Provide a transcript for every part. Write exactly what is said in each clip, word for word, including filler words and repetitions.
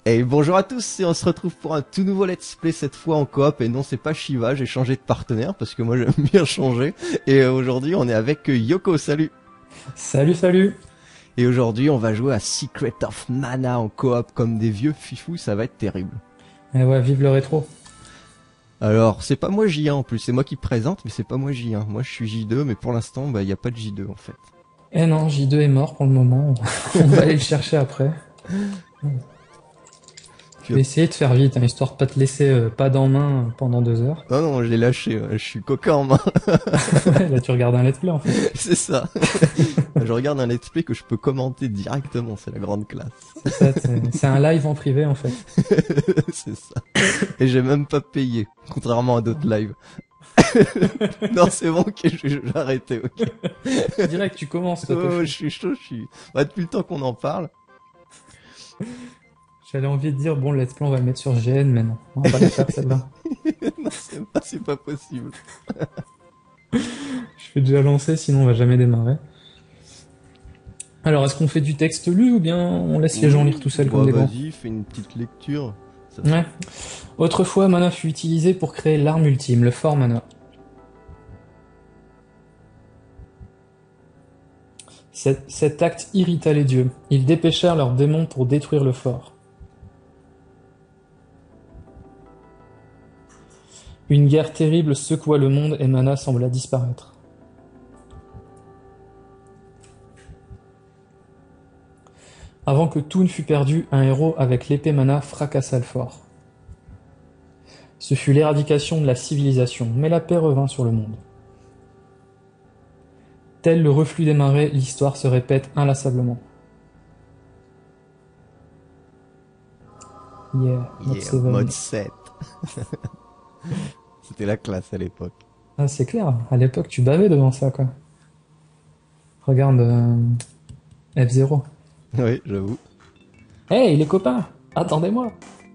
Et bonjour à tous, et on se retrouve pour un tout nouveau let's play, cette fois en coop, et non c'est pas Shiva, j'ai changé de partenaire, parce que moi j'aime bien changer, et aujourd'hui on est avec Yoko, salut. Salut, salut. Et aujourd'hui on va jouer à Secret of Mana en coop, comme des vieux fifous, ça va être terrible. Et ouais, vive le rétro. Alors, c'est pas moi J un en plus, c'est moi qui présente, mais c'est pas moi J un, moi je suis J deux, mais pour l'instant, bah y a pas de J deux en fait. Eh non, J deux est mort pour le moment, on va aller le chercher après. Je vais essayer de faire vite, hein, histoire de pas te laisser euh, pas dans main pendant deux heures. Non, non, je l'ai lâché, ouais, je suis coquin en main. Ouais, là tu regardes un let's play en fait. C'est ça. Je regarde un let's play que je peux commenter directement, c'est la grande classe. C'est ça, c'est c'est un live en privé en fait. C'est ça. Et j'ai même pas payé, contrairement à d'autres lives. Non, c'est bon, ok, je vais arrêter, ok. Direct, tu commences. Toi, Oh, je suis chaud, je suis... Bah, depuis le temps qu'on en parle. J'avais envie de dire, bon, le let's play on va le mettre sur G N, mais non, on va pas la faire celle-là. Non, c'est pas, c'est pas possible. Je vais déjà lancer, sinon on va jamais démarrer. Alors, est-ce qu'on fait du texte lu ou bien on laisse les gens lire tout seuls comme Bah, des grands? vas-y, fais une petite lecture. Ça, Ouais. Autrefois, Mana fut utilisé pour créer l'arme ultime, le Fort Mana. Cet, cet acte irrita les dieux. Ils dépêchèrent leurs démons pour détruire le fort. Une guerre terrible secoua le monde et Mana sembla disparaître. Avant que tout ne fût perdu, un héros avec l'épée Mana fracassa le fort. Ce fut l'éradication de la civilisation, mais la paix revint sur le monde. Tel le reflux des marais, l'histoire se répète inlassablement. Yeah, mode yeah, sept. mode sept. C'était la classe à l'époque. Ah, c'est clair, à l'époque tu bavais devant ça, quoi. Regarde, euh, F zéro. Oui, j'avoue. Hey, les copains, attendez-moi.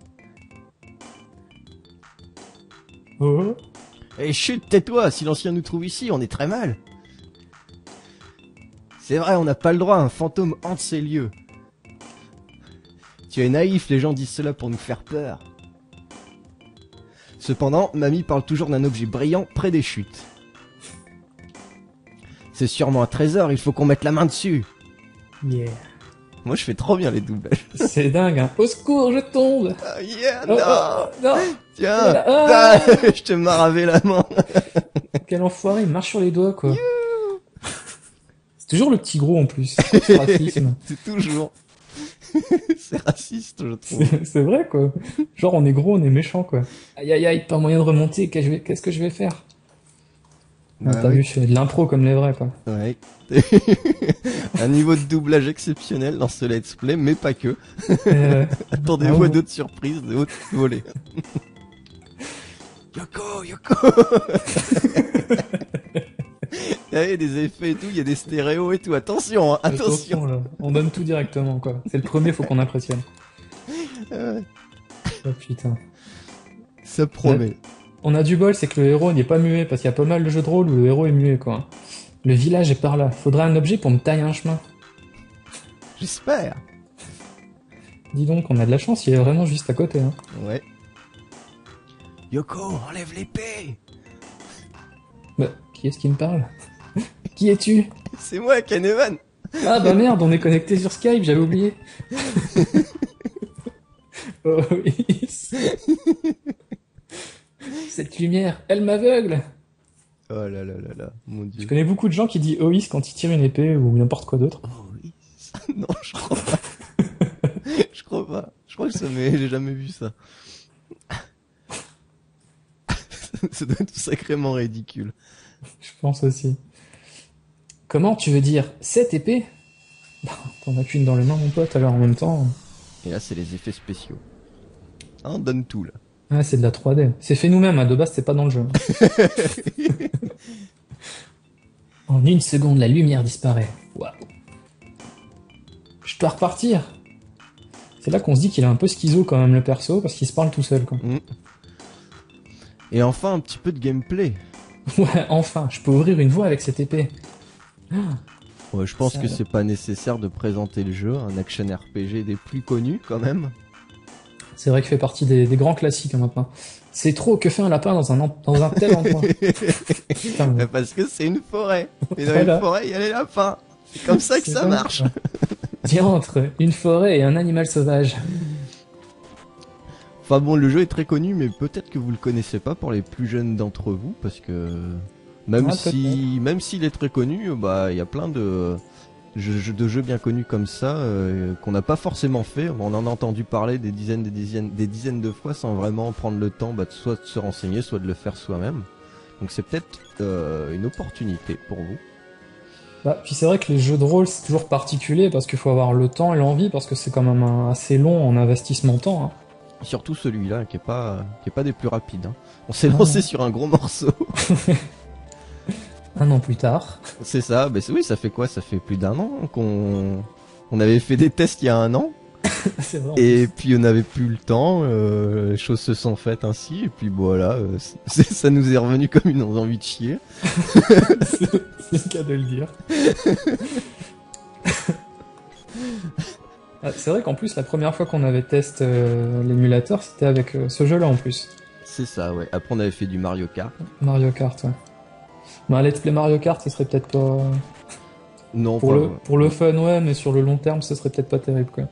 Oh. Eh, chut, tais-toi, si l'ancien nous trouve ici, on est très mal. C'est vrai, on n'a pas le droit, un fantôme hante ces lieux. Tu es naïf, les gens disent cela pour nous faire peur. Cependant, Mamie parle toujours d'un objet brillant près des chutes. C'est sûrement un trésor, il faut qu'on mette la main dessus. Yeah. Moi, je fais trop bien les doublages. C'est dingue, hein. Au secours, je tombe. Ah, yeah, Oh, non. oh, non. Tiens, Ah. ah, je te maravé la main. Quel enfoiré, il marche sur les doigts, quoi. C'est toujours le petit gros, en plus. C'est racisme. C'est toujours. C'est raciste, je trouve. C'est c'est vrai, quoi. Genre, on est gros, on est méchant, quoi. Aïe, aïe, aïe, pas moyen de remonter, qu'est-ce que je vais- qu'est-ce que je vais faire? Ah, Bah t'as oui. vu, je fais de l'impro comme les vrais, quoi. Ouais. Un niveau de doublage exceptionnel dans ce let's play, mais pas que. Euh, Attendez-vous Ah, à ouais. d'autres surprises de haute volée. Yoko, Yoko. Il y avait des effets et tout, il y a des stéréos et tout. Attention, hein, attention. là. On donne tout directement, quoi. C'est le premier, faut qu'on impressionne. Ouais, Oh, putain. ça promet. On a du bol, c'est que le héros n'est pas muet, parce qu'il y a pas mal de jeux de rôle où le héros est muet, quoi. Le village est par là. Faudrait un objet pour me tailler un chemin. J'espère. Dis donc, on a de la chance, il est vraiment juste à côté, hein. Ouais. Yoko, enlève l'épée. Bah, qui est-ce qui me parle? Qui es-tu? C'est moi, Ken Evan. Ah bah merde, on est connecté sur Skype, j'avais oublié. Oh oui. Cette lumière, elle m'aveugle. Oh là là là là, mon Je dieu. connais beaucoup de gens qui disent Ois quand ils tirent une épée ou n'importe quoi d'autre. Oh oui. Non, je crois pas. Je crois pas. Je crois que ça m'est... J'ai jamais vu ça. Ça doit être sacrément ridicule. Je pense aussi. Comment tu veux dire cette épée? Bah, t'en as qu'une dans les mains, mon pote, alors en même temps. Et là, c'est les effets spéciaux. Hein, on donne tout, là. Ah, c'est de la trois D. C'est fait nous-mêmes, hein, de base, c'est pas dans le jeu. En une seconde, la lumière disparaît. Waouh. Je dois repartir. C'est là qu'on se dit qu'il est un peu schizo quand même, le perso, parce qu'il se parle tout seul, quoi. Mm. Et enfin, un petit peu de gameplay. Ouais, enfin, je peux ouvrir une voie avec cette épée. Ouais, je pense Ça, que là. c'est pas nécessaire de présenter le jeu, un action R P G des plus connus quand même. C'est vrai qu'il fait partie des, des grands classiques hein, maintenant. C'est trop, que fait un lapin dans un, en- dans un tel endroit? Putain, Mais parce que c'est une forêt. Et dans Voilà. une forêt, il y a les lapins. C'est comme ça que c'est ça dingue, marche. quoi. Diantre, une forêt et un animal sauvage. Enfin bon, le jeu est très connu, mais peut-être que vous le connaissez pas pour les plus jeunes d'entre vous, parce que même Ah, si, même s'il est très connu, bah il y a plein de jeux, de jeux bien connus comme ça euh, qu'on n'a pas forcément fait. On en a entendu parler des dizaines, des dizaines, des dizaines de fois sans vraiment prendre le temps, bah, de soit de se renseigner, soit de le faire soi-même. Donc c'est peut-être euh, une opportunité pour vous. Bah, puis c'est vrai que les jeux de rôle c'est toujours particulier parce qu'il faut avoir le temps et l'envie parce que c'est quand même un- assez long en investissement temps. Hein. Surtout celui-là qui est pas, qui est pas des plus rapides. Hein. On s'est Ah, lancé ouais. sur un gros morceau. Un an plus tard. C'est ça, bah c'est- oui, ça fait quoi? Ça fait plus d'un an qu'on on avait fait des tests il y a un an, c'est vrai. en et puis on n'avait plus le temps, euh, les choses se sont faites ainsi, et puis voilà, euh, c'est- ça nous est revenu comme une envie de chier. c'est c'est le cas de le dire. Ah, c'est vrai qu'en plus la première fois qu'on avait testé euh, l'émulateur c'était avec euh, ce jeu-là en plus. C'est ça, ouais. Après on avait fait du Mario Kart. Mario Kart, ouais. Bah, un let's play Mario Kart, ce serait peut-être pas... Non, Pour pas, le, pour le fun, ouais, mais sur le long terme, ce serait peut-être pas terrible, quoi.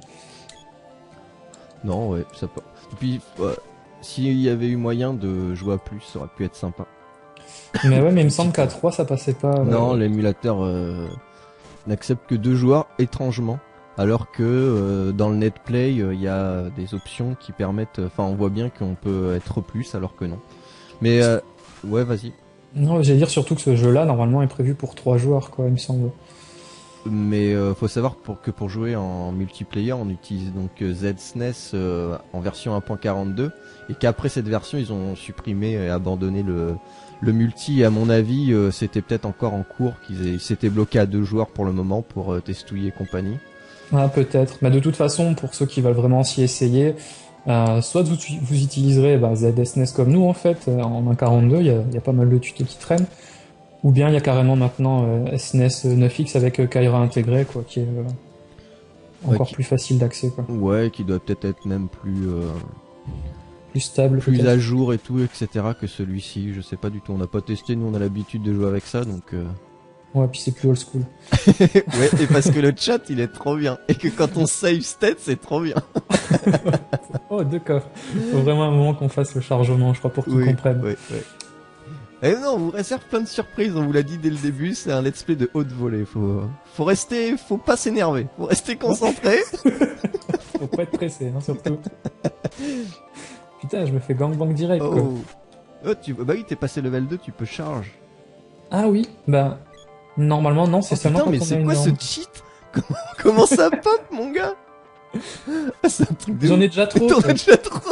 non, ouais, ça pas. Et puis, ouais, s'il y avait eu moyen de jouer à plus, ça aurait pu être sympa. Mais ouais, mais il me semble qu'à trois, ça passait pas. euh, Non, l'émulateur euh, n'accepte que deux joueurs, étrangement. Alors que euh, dans le netplay, il y a des options qui permettent... Enfin, on voit bien qu'on peut être plus, alors que non. Mais, euh, ouais, vas-y. Non, j'allais dire surtout que ce jeu-là, normalement, est prévu pour trois joueurs, quoi, il me semble. Mais euh, faut savoir pour que pour jouer en multiplayer, on utilise donc euh, Z S N E S euh, en version un point quarante-deux, et qu'après cette version, ils ont supprimé et abandonné le, le multi. Et à mon avis, euh, c'était peut-être encore en cours, qu'ils aient- ils s'étaient bloqués à deux joueurs pour le moment pour euh, testouiller et compagnie. Ah, peut-être. Mais de toute façon, pour ceux qui veulent vraiment s'y essayer, euh, soit vous, vous utiliserez bah, Z S N E S comme nous, en fait, euh, en un point quarante-deux, il y a, il y a pas mal de tutos qui traînent. Ou bien il y a carrément maintenant euh, S N E S neuf X avec euh, Kyra intégré, quoi, qui est euh, Ouais, encore qui- plus facile d'accès, quoi. Ouais, qui doit peut-être être même plus euh, Plus stable, plus peut-être. à jour et tout, et cetera que celui-ci. Je sais pas du tout. On n'a pas testé. Nous, on a l'habitude de jouer avec ça, donc. Euh... Ouais, puis c'est plus old school. ouais, et parce que le chat, il est trop bien, et que quand on save state, c'est trop bien. Oh, deux coffres. Faut vraiment un moment qu'on fasse le chargement, je crois, pour qu'ils Oui, comprennent. oui, oui. Et non, on vous réserve plein de surprises, on vous l'a dit dès le début, c'est un let's play de haute volée, faut, faut rester, faut pas s'énerver, faut rester concentré. Faut pas être pressé, hein, surtout. Putain, je me fais gangbang direct, quoi. Oh. Oh, tu, bah oui, t'es passé level deux, tu peux charge. Ah oui, bah, normalement, non, c'est Oh, seulement putain, mais quand on a c'est une quoi ce arme. cheat? Comment, comment ça pop, mon gars? Ah, c'est un truc de J'en ouf. ai déjà trop. T'en quoi. as déjà trop.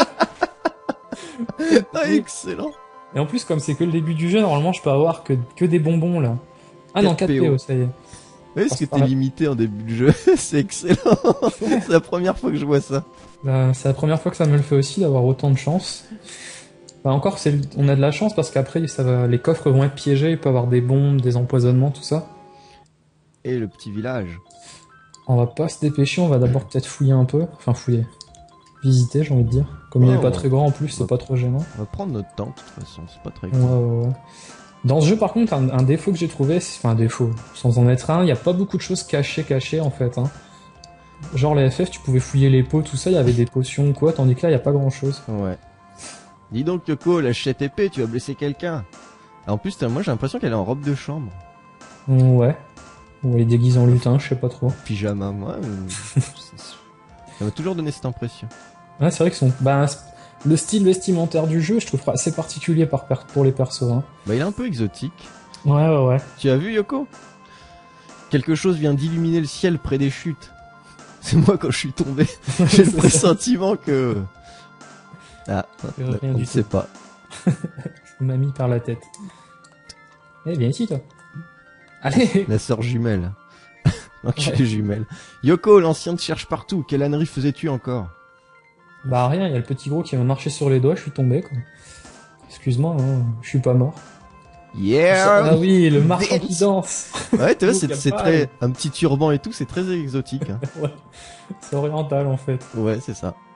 Ah, excellent. Et en plus, comme c'est que le début du jeu, normalement, je peux avoir que, que des bonbons, là. Ah non, quatre quatre P O. P O, ça y est. Oui, parce que par t'es là. limité en début de jeu, c'est excellent. C'est la première fois que je vois ça. Bah, c'est la première fois que ça me le fait aussi, d'avoir autant de chance. Bah, encore, c'est, le- on a de la chance parce qu'après, ça va, les coffres vont être piégés, il peut y avoir des bombes, des empoisonnements, tout ça. Et le petit village. On va pas se dépêcher, on va d'abord peut-être fouiller un peu. Enfin, fouiller. Visiter, j'ai envie de dire. Comme il Ouais, est pas on- très grand en plus, on c'est va- pas trop gênant. On va prendre notre temps, de toute façon, c'est pas très Ouais, grave. ouais, ouais. Dans ce jeu, par contre, un, un défaut que j'ai trouvé, c'est- enfin un défaut, sans en être un, il y a pas beaucoup de choses cachées, cachées en fait. Hein. Genre les F F, tu pouvais fouiller les pots, tout ça, il y avait des potions ou quoi, tandis que là, il y a pas grand chose. Ouais. Dis donc, Yoko, lâche cette épée, tu vas blesser quelqu'un. En plus, t'as- moi j'ai l'impression qu'elle est en robe de chambre. Ouais. Ou elle est déguisée en lutin, je sais pas trop. Pyjama, moi. euh, c'est- Ça m'a toujours donné cette impression. Ouais, c'est vrai que son, bah, le style vestimentaire du jeu, je trouve assez particulier par per- pour les persos. Hein. Bah, il est un peu exotique. Ouais, ouais, ouais. Tu as vu, Yoko? Quelque chose vient d'illuminer le ciel près des chutes. C'est moi quand je suis tombé. J'ai le pressentiment que... Ah, Euh, rien on ne du sait pas. Mamie par la tête. Eh, viens ici, toi. Allez. La sœur jumelle. Enculé ouais. Jumelle. Yoko, l'ancien te cherche partout. Quelle ânerie faisais-tu encore? Bah rien, il y a le petit gros qui m'a marché sur les doigts, je suis tombé, quoi. Excuse-moi, hein, je suis pas mort. Yeah! Ah oui, le marchand qui danse. Ouais, tu vois, c'est, Ouh, c'est très... Un petit turban et tout, c'est très exotique. Hein. Ouais, c'est oriental, en fait. Ouais, c'est ça.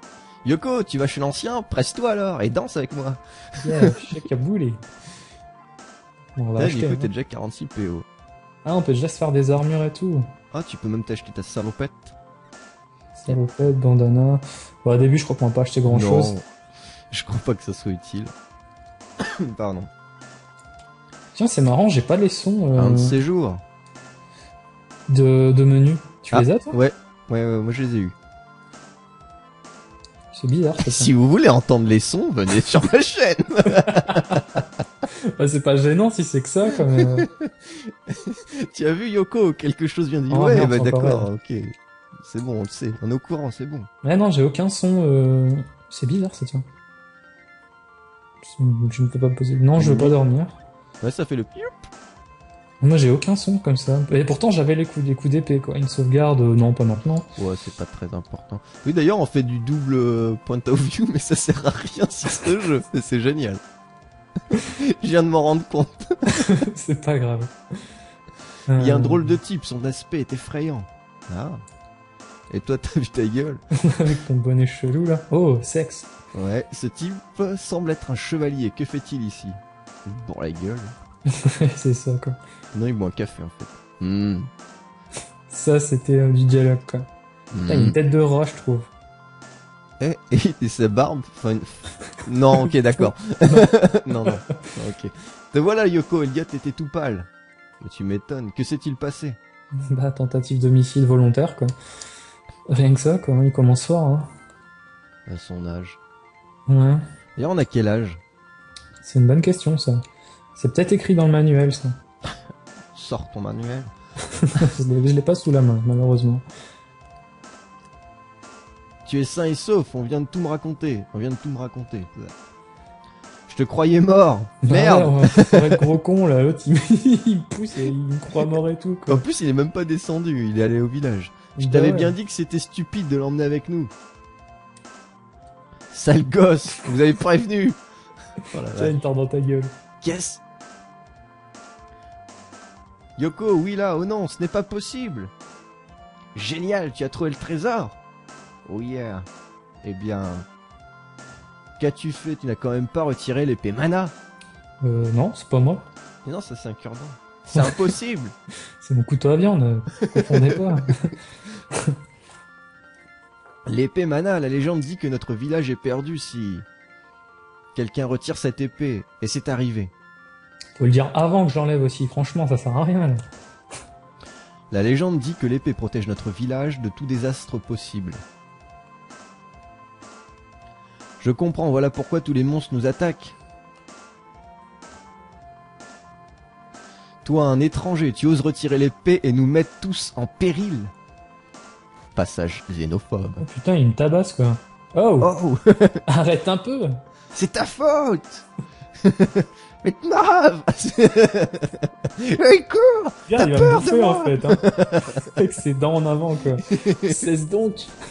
Yoko, tu vas chez l'ancien, presse-toi alors, et danse avec moi. Yeah, shake a booty. Bon, on va Là, acheter, Nico, hein. t'es déjà quarante-six P O. Ah, on peut déjà se faire des armures et tout. Ah, tu peux même t'acheter ta salopette. Salopette, bandana. Bon, au début, je crois qu'on va pas acheter grand chose. Non, je crois pas que ça soit utile. Pardon. Tiens, c'est marrant, j'ai pas les sons euh, Un de ces jours. de, de menu. Tu Ah, les as, toi? Ouais, ouais, ouais, moi je les ai eus. C'est bizarre, ça. Si vous voulez entendre les sons, venez sur ma chaîne. Bah, c'est pas gênant si c'est que ça, quand même. Tu as vu Yoko, quelque chose vient de dire. Oh, Ouais, merde, bah c'est encore d'accord, ok. C'est bon, on le sait, on est au courant, c'est bon. Ouais, non, j'ai aucun son. Euh... C'est bizarre, ça, tiens. Je ne peux pas me poser. Non, je veux pas dormir. Ouais, ça fait le piou. Moi, j'ai aucun son comme ça. Et pourtant, j'avais les coups, les coups d'épée, quoi. Une sauvegarde, euh, non, pas maintenant. Ouais, c'est pas très important. Oui, d'ailleurs, on fait du double euh, point of view, mais ça sert à rien sur ce jeu. Mais c'est génial. Je viens de m'en rendre compte. C'est pas grave. Il y a un Euh, drôle de type, son aspect est effrayant. Ah. Et toi, t'as vu ta gueule? Avec ton bonnet chelou, là. Oh, sexe. Ouais, ce type semble être un chevalier. Que fait-il ici? Bon, la gueule. C'est ça, quoi. Non, il boit un café, en fait. Hmm. Ça, c'était euh, du dialogue, quoi. Putain, il a une Hmm. tête de rat, je trouve. Et, et, et sa barbe, enfin, une- non, ok, d'accord. non, non, ok. Te voilà, Yoko, Elliot était tout pâle. Mais tu m'étonnes, que s'est-il passé? Bah, tentative d'homicide volontaire, quoi. Rien que ça, quoi. Il commence fort, hein. À son âge. Ouais. D'ailleurs, on a quel âge? C'est une bonne question, ça. C'est peut-être écrit dans le manuel, ça. Sors ton manuel. je l'ai je l'ai pas sous la main, malheureusement. Tu es sain et sauf, on vient de tout me raconter. On vient de tout me raconter. Je te croyais mort. Merde. Bah ouais, on va être gros con, là. L'autre, il, il me pousse et il me croit mort et tout, quoi. En plus, il est même pas descendu, il est allé au village. Je Bah t'avais ouais. bien dit que c'était stupide de l'emmener avec nous. Sale gosse, vous avez prévenu. Oh la Tiens, vache. une tarte dans ta gueule. Qu'est-ce? Yoko, oui là, oh non, ce n'est pas possible. Génial, tu as trouvé le trésor. Oh yeah. Eh bien, qu'as-tu fait? Tu n'as quand même pas retiré l'épée mana. Euh, non, c'est pas moi. Mais non, ça c'est un cure-dent. C'est impossible. C'est mon couteau à viande. euh, Confondez pas. L'épée mana, la légende dit que notre village est perdu si quelqu'un retire cette épée. Et c'est arrivé. Faut le dire avant que j'enlève aussi. Franchement, ça sert à rien, là. La légende dit que l'épée protège notre village de tout désastre possible. Je comprends, voilà pourquoi tous les monstres nous attaquent. Toi, un étranger, tu oses retirer l'épée et nous mettre tous en péril. Passage xénophobe. Oh putain, il me tabasse, quoi. Oh, Oh, arrête un peu. c'est ta faute. Mais te marave. Il court. Regarde, T'as il va peur me de bouffer, moi en fait. Hein. Avec ses dents en avant, quoi. Cesse donc.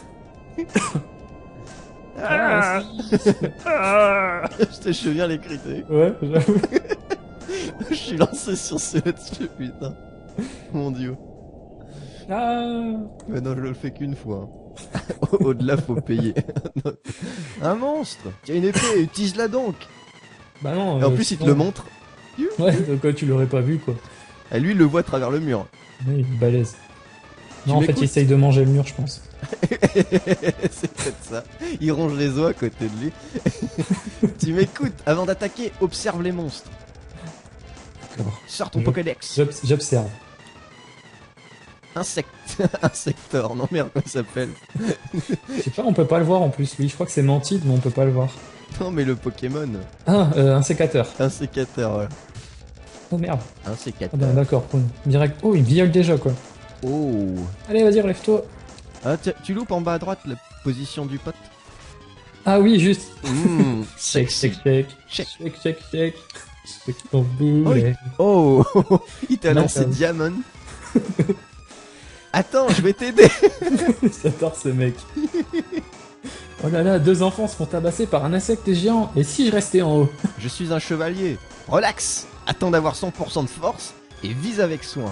Ah. Ah. Je te souviens les critiques. Ouais, j'avoue. Je suis lancé sur ce là-dessus, putain. Mon dieu. Ah. Mais non, je le fais qu'une fois. Au- Au-delà, faut payer. Un monstre. Tu as une épée, utilise-la donc. Bah non. Et en euh, plus, il te sinon- le montre. Ouais, de quoi tu l'aurais pas vu, quoi. Et lui, il le voit à travers le mur. Ouais, il est balèze. Tu Non, en fait, m'écoutes il essaye de manger le mur, je pense. C'est peut-être ça. Il ronge les os à côté de lui. Tu m'écoutes. Avant d'attaquer, observe les monstres. D'accord. Sors ton Je- Pokédex. J'obs- J'observe. Insect. Insector. Non merde, comment il s'appelle? Je sais pas, on peut pas le voir en plus, lui. Je crois que c'est Mantide, mais on peut pas le voir. Non mais le Pokémon. Ah, euh, un sécateur. Un sécateur, voilà. Oh merde. Un Ah sécateur. ben, d'accord, cool. Direct. Oh, il me viole déjà, quoi. Oh. Allez, vas-y, relève-toi. Ah, tu, tu loupes en bas à droite la position du pote. Ah oui, juste. Mmh, Shake, sexy. shake, shake. Shake. Shake, shake, shake. Shake ton boulet. Oh, il t'a Là, lancé ça- Diamond. Attends, je vais t'aider. J'adore ce mec. Oh là là, deux enfants se font tabasser par un insecte géant. Et si je restais en haut? Je suis un chevalier. Relax. Attends d'avoir cent pour cent de force et vise avec soin.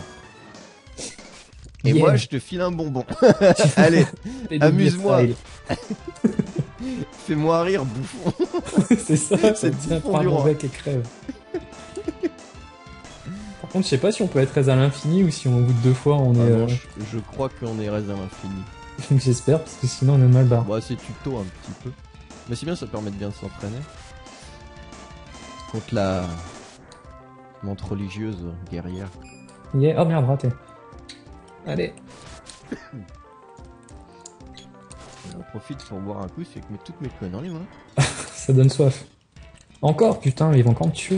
Et Yeah. moi, je te file un bonbon. Allez, Et de amuse-moi. beer style. Fais-moi rire, bouffon. C'est ça, C'est tiens, le prends du mon roi. bec et crève. Par contre, je sais pas si on peut être raise à l'infini ou si on, au bout de deux fois on Ah est... non, euh, je, je crois qu'on est raise à l'infini. J'espère, parce que sinon on est mal barre. Bon, c'est tuto un petit peu. Mais c'est bien, ça permet de bien s'entraîner. Contre la monte religieuse guerrière. Yeah. Oh merde, raté. Allez. On profite pour boire un coup, c'est que je mets toutes mes connes dans les mains. Ça donne soif. Encore, putain, ils vont encore me tuer.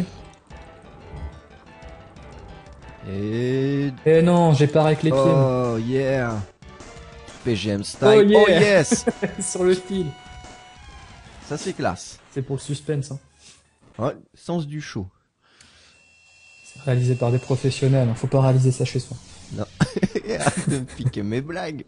Et... Eh non, j'ai pas avec les pieds. Oh yeah. P G M style. Oh, yeah. Oh yes. Sur le style. Ça c'est classe. C'est pour le suspense, hein. Ouais, sens du show. C'est réalisé par des professionnels, hein. Faut pas réaliser ça chez soi. Arrête de me piquer mes blagues.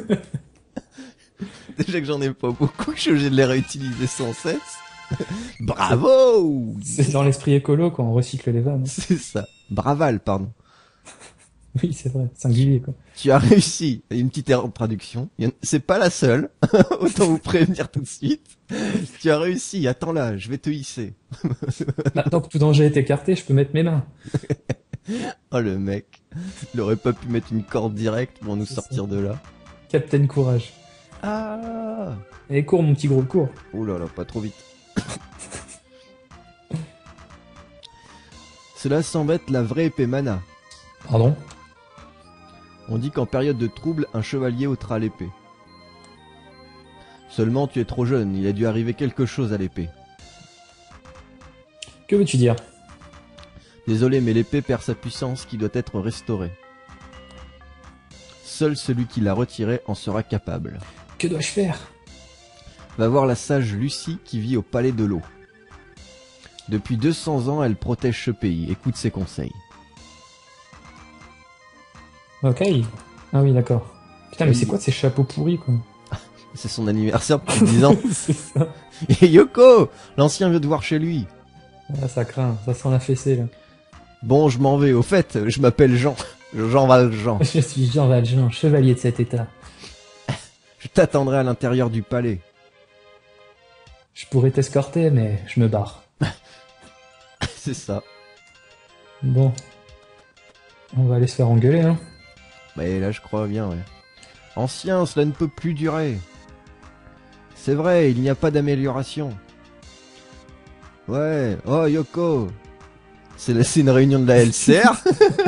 Déjà que j'en ai pas beaucoup, je suis obligé de les réutiliser sans cesse. Bravo. C'est dans l'esprit écolo quand on recycle les vannes. C'est ça. Braval, pardon. Oui, c'est vrai, singulier quoi. Tu as réussi. Une petite erreur de traduction. Il y en- C'est pas la seule. Autant vous prévenir tout de suite. Tu as réussi. Attends-là, je vais te hisser. Maintenant que tout danger est écarté, je peux mettre mes mains. Oh le mec. Il aurait pas pu mettre une corde directe pour nous C'est sortir ça. de là. Captain Courage. Ah. Allez, cours mon petit gros, cours. Oh là là, pas trop vite. Cela semble être la vraie épée mana. Pardon? On dit qu'en période de trouble, un chevalier ôtera l'épée. Seulement, tu es trop jeune, il a dû arriver quelque chose à l'épée. Que veux-tu dire? Désolé, mais l'épée perd sa puissance qui doit être restaurée. Seul celui qui l'a retirée en sera capable. Que dois-je faire? Va voir la sage Lucie qui vit au palais de l'eau. Depuis deux cents ans, elle protège ce pays. Écoute ses conseils. Ok. Ah oui, d'accord. Putain, mais Oui. c'est quoi ces chapeaux pourris, quoi? C'est son anniversaire depuis dix ans. C'est ça. Et Yoko, l'ancien veut te voir chez lui. Ah, ça craint, ça sent la fessée, là. Bon, je m'en vais. Au fait, je m'appelle Jean. Jean Valjean. Je suis Jean Valjean, chevalier de cet état. Je t'attendrai à l'intérieur du palais. Je pourrais t'escorter, mais je me barre. C'est ça. Bon. On va aller se faire engueuler, hein. Mais là, je crois bien, ouais. Ancien, cela ne peut plus durer. C'est vrai, il n'y a pas d'amélioration. Ouais, oh Yoko. C'est la- c'est une réunion de la L C R.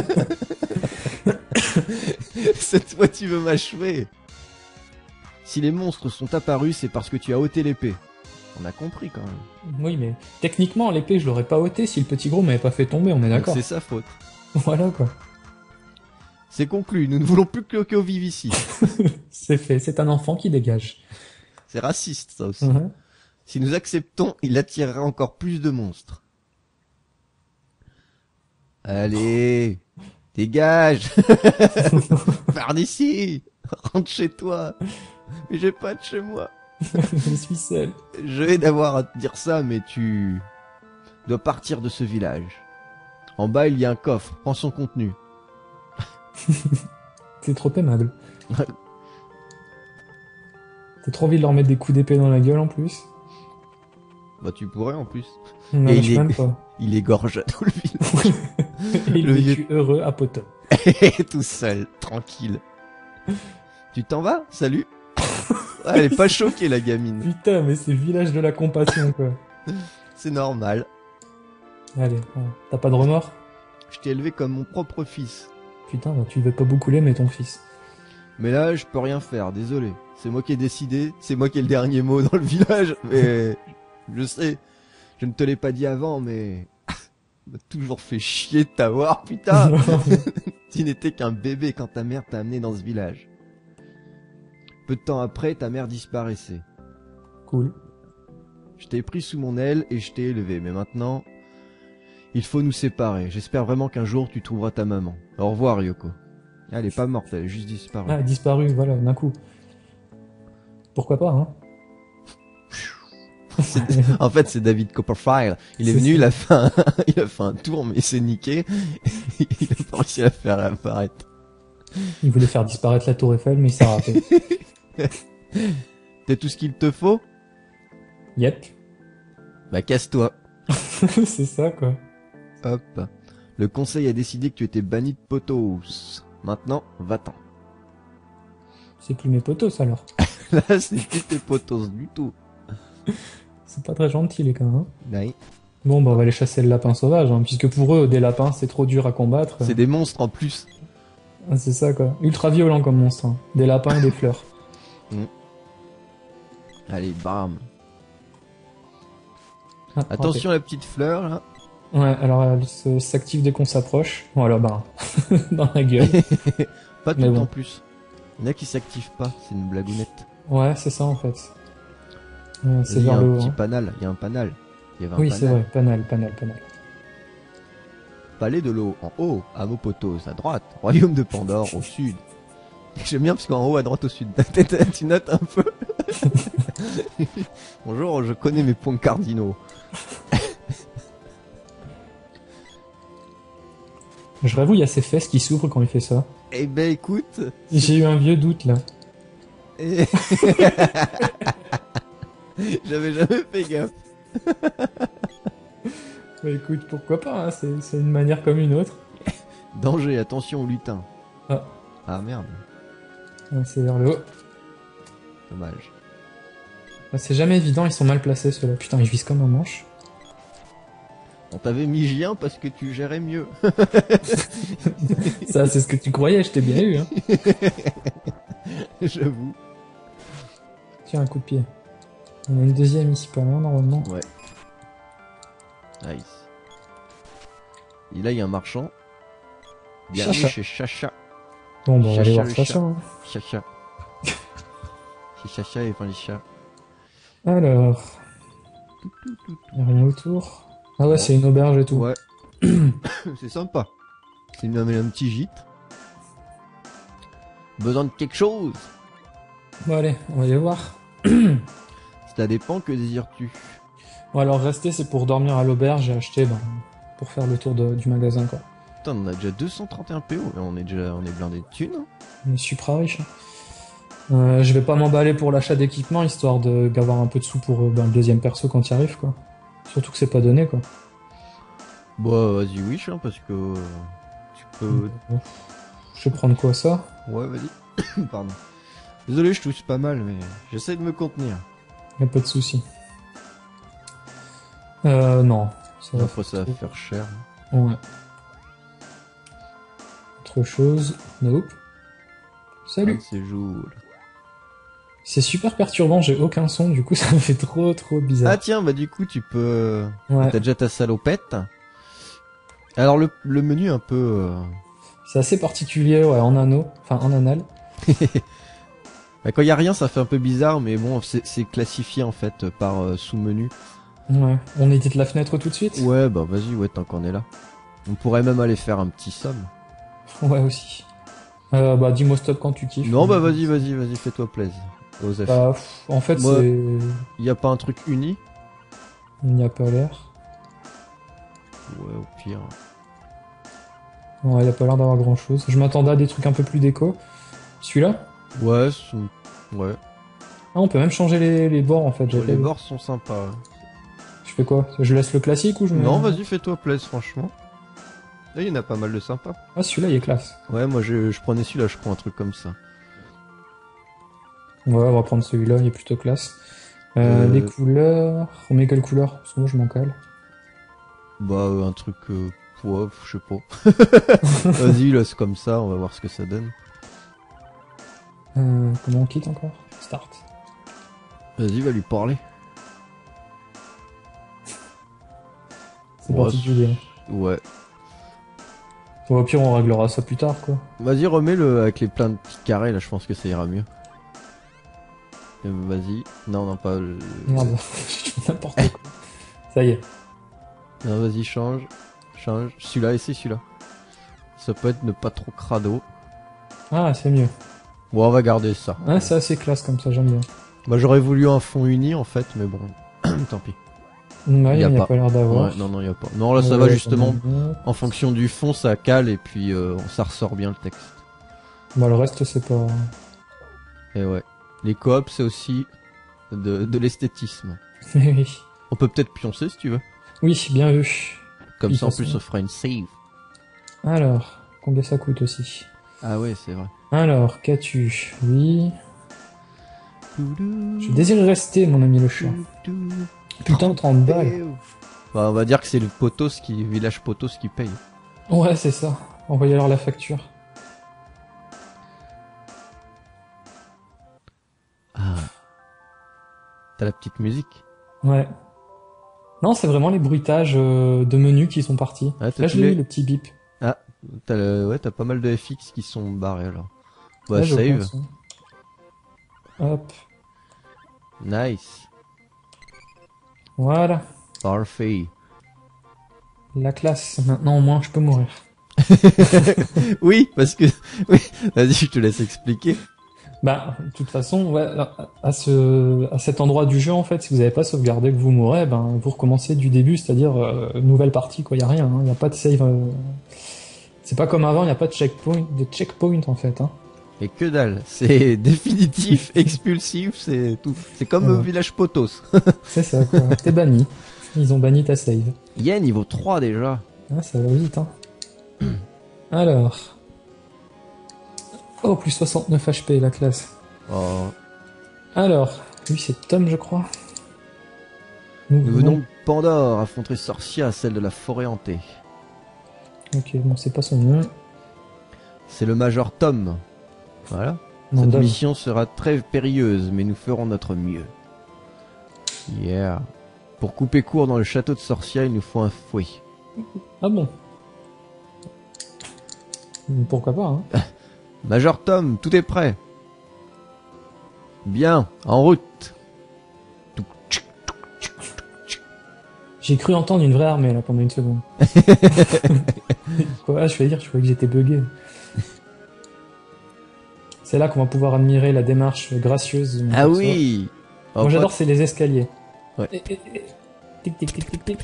Cette fois, tu veux m'achever. Si les monstres sont apparus, c'est parce que tu as ôté l'épée. On a compris quand même. Oui, mais techniquement, l'épée, je l'aurais pas ôtée si le petit gros m'avait pas fait tomber, on est Donc d'accord. c'est sa faute. Voilà, quoi. C'est conclu, nous ne voulons plus que Yoko vive ici. C'est fait, c'est un enfant qui dégage. C'est raciste, ça aussi. Mhm. Si nous acceptons, il attirera encore plus de monstres. Allez, dégage. Pars d'ici. Rentre chez toi. Mais j'ai pas de chez moi. Je suis seul. Je vais d'avoir à te dire ça, mais tu dois partir de ce village. En bas, il y a un coffre. Prends son contenu. C'est trop aimable. T'as trop envie de leur mettre des coups d'épée dans la gueule en plus. Bah, tu pourrais en plus. Non, Et je il est- même pas. Il égorge à tout le village. Et il Le vécut heureux à Potom. Tout seul, tranquille. Tu t'en vas? Salut. Ah, elle est pas choquée, la gamine. Putain, mais c'est village de la compassion, quoi. C'est normal. Allez, ouais. T'as pas de remords? Je t'ai élevé comme mon propre fils. Putain, bah, tu devais pas beaucoup l'aimer, ton fils. Mais là, je peux rien faire, désolé. C'est moi qui ai décidé, c'est moi qui ai le dernier mot dans le village, mais je sais, je ne te l'ai pas dit avant, mais ça m'a toujours fait chier de t'avoir, putain. Tu n'étais qu'un bébé quand ta mère t'a amené dans ce village. Peu de temps après, ta mère disparaissait. Cool. Je t'ai pris sous mon aile et je t'ai élevé, mais maintenant, il faut nous séparer. J'espère vraiment qu'un jour tu trouveras ta maman. Au revoir, Yoko. Elle est pas morte, elle est juste disparue. Ah, disparu, voilà, d'un coup. Pourquoi pas, hein? C'est- En fait, c'est David Copperfield. Il est, C'est venu, ça. il a fait un, il a fait un tour, mais il s'est niqué. Il a pas réussi à la faire apparaître. Il voulait faire disparaître la tour Eiffel, mais il s'est raté. T'as tout ce qu'il te faut? Yep. Bah casse-toi. C'est ça, quoi. Hop. Le conseil a décidé que tu étais banni de Potos. Maintenant, va-t'en. C'est plus mes potos, alors. Là, c'est plus tes Potos du tout. C'est pas très gentil, les gars, hein. Oui. Bon, bah, on va aller chasser le lapin sauvage, hein, puisque pour eux, des lapins, c'est trop dur à combattre. C'est des monstres en plus. Ah, c'est ça, quoi. Ultra violent comme monstre, hein. Des lapins et des fleurs. Mm. Allez, bam. Ah, Attention à la petite fleur, là. ouais, alors elle se- s'active dès qu'on s'approche. Voilà, bah, dans la gueule. Pas tout Mais le bon. temps plus. Il y en a qui s'activent pas, c'est une blagounette. Ouais, c'est ça en fait. Euh, c'est Il y a vers un le haut. petit hein. panal, il y a un panal. Il y avait un Oui, c'est panal. vrai, panal, panal, panal. Palais de l'eau, en haut, hameau Potos, à droite, royaume de Pandore, au sud. J'aime bien parce qu'en haut, à droite, au sud. Tu notes un peu. Bonjour, je connais mes points cardinaux. Je rêve où il y a ses fesses qui s'ouvrent quand il fait ça. Eh ben écoute. J'ai eu un vieux doute là. Et- J'avais jamais fait gaffe. Bah écoute, pourquoi pas, hein, c'est c'est une manière comme une autre. Danger, attention au lutin. Ah. Ah merde, Ouais, c'est vers le haut. dommage. Bah, c'est jamais évident, ils sont mal placés ceux-là. Putain, ils visent comme un manche. On t'avait mis Gien parce que tu gérais mieux. Ça, c'est ce que tu croyais, je t'ai bien eu. Hein. J'avoue. Tiens, un coup de pied. On a une deuxième ici pas loin normalement. Ouais. Nice. Et là, il y a un marchand. Bienvenue Chacha. chez Chacha. Bon, bah on va aller Chacha, voir le ça. chat. ça, hein. Chacha. C'est Chacha et enfin les chats. Alors, y a rien autour. Ah ouais, c'est une auberge et tout. Ouais. C'est sympa. C'est une, un petit gîte. Besoin de quelque chose. Bon allez, on va aller voir. Ça dépend, que désires-tu? Bon alors rester, c'est pour dormir à l'auberge et acheter, ben, pour faire le tour de- du magasin quoi. Putain, on a déjà deux cent trente et un P O. Là, on est déjà on est blindé de thunes. hein. On est supra riche. hein. Euh, je vais pas m'emballer pour l'achat d'équipement histoire de d'avoir un peu de sous pour euh, ben, le deuxième perso quand il arrive quoi. Surtout que c'est pas donné quoi. Bah, vas-y, wish, hein, parce que euh, tu peux. Euh, Je vais prendre quoi ça? Ouais, vas-y. Pardon. Désolé, je tousse pas mal, mais j'essaie de me contenir. Y a pas de souci. Euh non. Ça va Après, ça va faire cher. Ouais. Autre chose. Nope. Salut. C'est jour. C'est super perturbant, j'ai aucun son, du coup ça me fait trop trop bizarre. Ah tiens, bah du coup, tu peux. Ouais. T'as déjà ta salopette. Alors le, le menu un peu. euh, C'est assez particulier, ouais, en anneau, enfin en anal. Bah, quand il y a rien, ça fait un peu bizarre, mais bon, c'est c'est classifié en fait par euh, sous-menu. Ouais. On édite la fenêtre tout de suite? Ouais, bah vas-y, ouais, tant qu'on est là. On pourrait même aller faire un petit somme. Ouais, aussi. Euh, bah dis-moi stop quand tu kiffes. Non, bah vas-y, vas-y, vas-y, fais-toi plaisir. Osef. Bah, pff, en fait, Moi- c'est... Y a pas un truc uni? Il n'y a pas l'air. Ouais, au pire. Ouais, il a pas l'air d'avoir grand-chose. Je m'attendais à des trucs un peu plus déco. Celui-là? Ouais, c'est- ouais. Ah, on peut même changer les, les bords, en fait. j'avais Les pas vu. bords sont sympas. Je fais quoi? Je laisse le classique ou je mets... Non, vas-y, fais-toi plaisir, franchement. Là, il y en a pas mal de sympas. Ah, celui-là, il est classe. Ouais, moi, je, je prenais celui-là, je prends un truc comme ça. Ouais, on va prendre celui-là, il est plutôt classe. Euh, Euh, Les couleurs... On met quelle couleur? Parce que moi, je m'en cale. Bah, euh, un truc, euh, poivre, je sais pas. Vas-y, laisse comme ça, on va voir ce que ça donne. Euh, comment on quitte encore? Start. Vas-y, va lui parler. C'est Ouais, particulier. Ouais. Bon, au pire, on réglera ça plus tard, quoi. Vas-y, remets-le avec les plein de petits carrés, là, je pense que ça ira mieux. Euh, Vas-y. Non, non, pas le... Merde, j'ai fait n'importe quoi. Ça y est. Non, vas-y, change. Change. Celui-là, essaye celui-là. Ça peut être ne pas trop crado. Ah, c'est mieux. Bon, on va garder ça. Ah, c'est assez classe comme ça, j'aime bien. Bah, j'aurais voulu un fond uni, en fait, mais bon. Tant pis. Ouais, Y a il n'y a pas. pas, l'air d'avoir. Ouais, non, non, y a pas. Non, là, ça va Ouais, justement. ça va bien. En fonction du fond, ça cale et puis euh, ça ressort bien le texte. Bah, le reste, c'est pas... Et ouais. Les coops, c'est aussi de, de l'esthétisme. Oui. On peut peut-être pioncer si tu veux. Oui, bien vu. Comme Oui, ça en façon. plus on fera une save. Alors, combien ça coûte aussi? Ah ouais, c'est vrai. Alors, qu'as-tu? Oui. Je désire rester, mon ami le chat. Putain, trente balles. Bah, on va dire que c'est le Potos qui, village Potos qui paye. Ouais, c'est ça. Envoyez alors la facture. Ah. T'as la petite musique. Ouais. Non, c'est vraiment les bruitages euh, de menus qui sont partis. Ah, t'as Là, je tous l'ai les- mis, le petit bip. Ah, t'as le... ouais, t'as pas mal de F X qui sont barrés alors. Bah, Là, je save. pense, hein. Hop. Nice. Voilà. Parfait. La classe. Maintenant, au moins, je peux mourir. Oui, parce que... Oui, vas-y, je te laisse expliquer. Bah, de toute façon, ouais, à- à ce, à cet endroit du jeu, en fait, si vous n'avez pas sauvegardé que vous mourrez, ben, vous recommencez du début, c'est-à-dire euh, nouvelle partie, quoi. Y a rien, hein. Y a pas de save. euh, C'est pas comme avant, y a pas de checkpoint, de checkpoint en fait, hein. Et que dalle, c'est définitif, expulsif, c'est tout. C'est comme Ouais. au village Potos. C'est ça, quoi. T'es banni. Ils ont banni ta save. Yeah, niveau trois déjà. Ah, ça va vite, hein. Alors. Oh, plus soixante-neuf H P, la classe. Oh. Alors, lui, c'est Tom, je crois. Nous, Nous venons de Pandore, affronter Sorcia, celle de la forêt hantée. Ok, bon, c'est pas son nom. C'est le Major Tom. Voilà. Non, Cette Dom. mission sera très périlleuse, mais nous ferons notre mieux. Yeah. Pour couper court dans le château de Sorcia, il nous faut un fouet. Ah bon. Pourquoi pas, hein. Major Tom, tout est prêt. Bien, en route. J'ai cru entendre une vraie armée, là, pendant une seconde. Quoi? Je vais dire, je croyais que j'étais bugué. C'est là qu'on va pouvoir admirer la démarche gracieuse de mon Ah perso. oui. Oh, Moi, j'adore, pote. c'est les escaliers. Ouais. Et- et- et- Tic, tic, tic, tic, tic.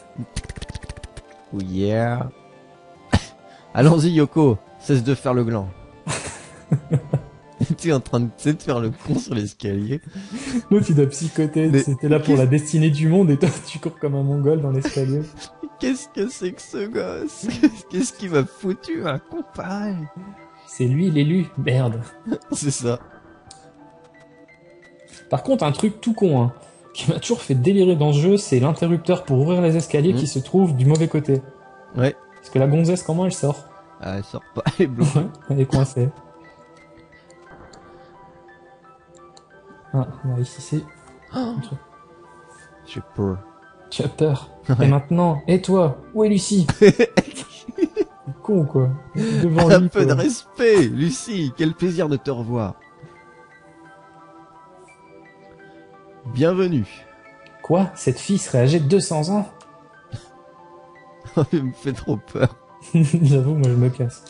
Oh yeah. Allons-y Yoko, cesse de faire le gland. Tu es en train de, tu sais, de faire le con sur l'escalier. L'autre, il doit psychoter. Mais- C'était là pour qu'est-ce- la destinée du monde et toi, tu cours comme un mongol dans l'escalier. Qu'est-ce que c'est que ce gosse? Qu'est-ce qui m'a foutu un con pareil? C'est lui l'élu. Merde. C'est ça. Par contre, un truc tout con, hein, qui m'a toujours fait délirer dans ce jeu, c'est l'interrupteur pour ouvrir les escaliers Mmh. qui se trouve du mauvais côté. Ouais. Parce que la gonzesse, comment elle sort? Ah, elle sort pas, elle est bloquée. Elle est coincée. Ah, là, ici c'est... J'ai peur. Tu as peur. Ouais. Et maintenant, et toi? Où est Lucie? Con, quoi. Devant Un lui, peu de quoi. respect, Lucie, quel plaisir de te revoir. Bienvenue. Quoi? Cette fille serait âgée de deux cents ans? Elle me fait trop peur. J'avoue, moi je me casse.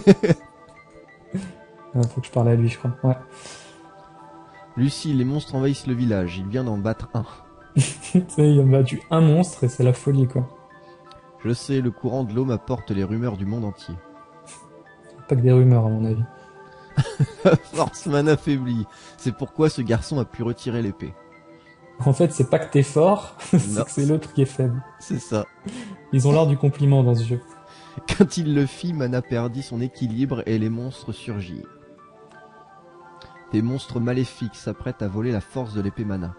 Ah, faut que je parle à lui, je crois. Ouais. Lucie, les monstres envahissent le village, il vient d'en battre un. Tu sais, il a battu un monstre et c'est la folie, quoi. Je sais, le courant de l'eau m'apporte les rumeurs du monde entier. Pas que des rumeurs, à mon avis. Force man affaibli. C'est pourquoi ce garçon a pu retirer l'épée. En fait, c'est pas que t'es fort, c'est Non. que c'est l'autre qui est faible. C'est ça. Ils ont l'art du compliment dans ce jeu. Quand il le fit, Mana perdit son équilibre et les monstres surgirent. Des monstres maléfiques s'apprêtent à voler la force de l'épée Mana.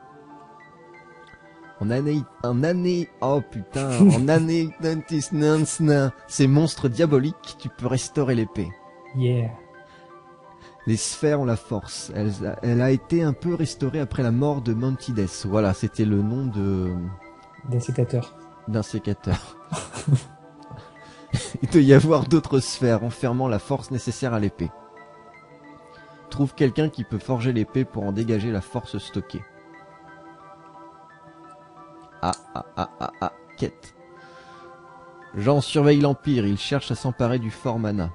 En année... En année... Oh putain... En année... Ces monstres diaboliques, tu peux restaurer l'épée. Yeah. Les sphères ont la force. Elle, elle a été un peu restaurée après la mort de Mantides. Voilà, c'était le nom de... D'un sécateur. d'un sécateur. Il doit y avoir d'autres sphères enfermant la force nécessaire à l'épée. Trouve quelqu'un qui peut forger l'épée pour en dégager la force stockée. Ah, ah, ah, ah, ah, quête. Jean surveille l'Empire, il cherche à s'emparer du fort Mana.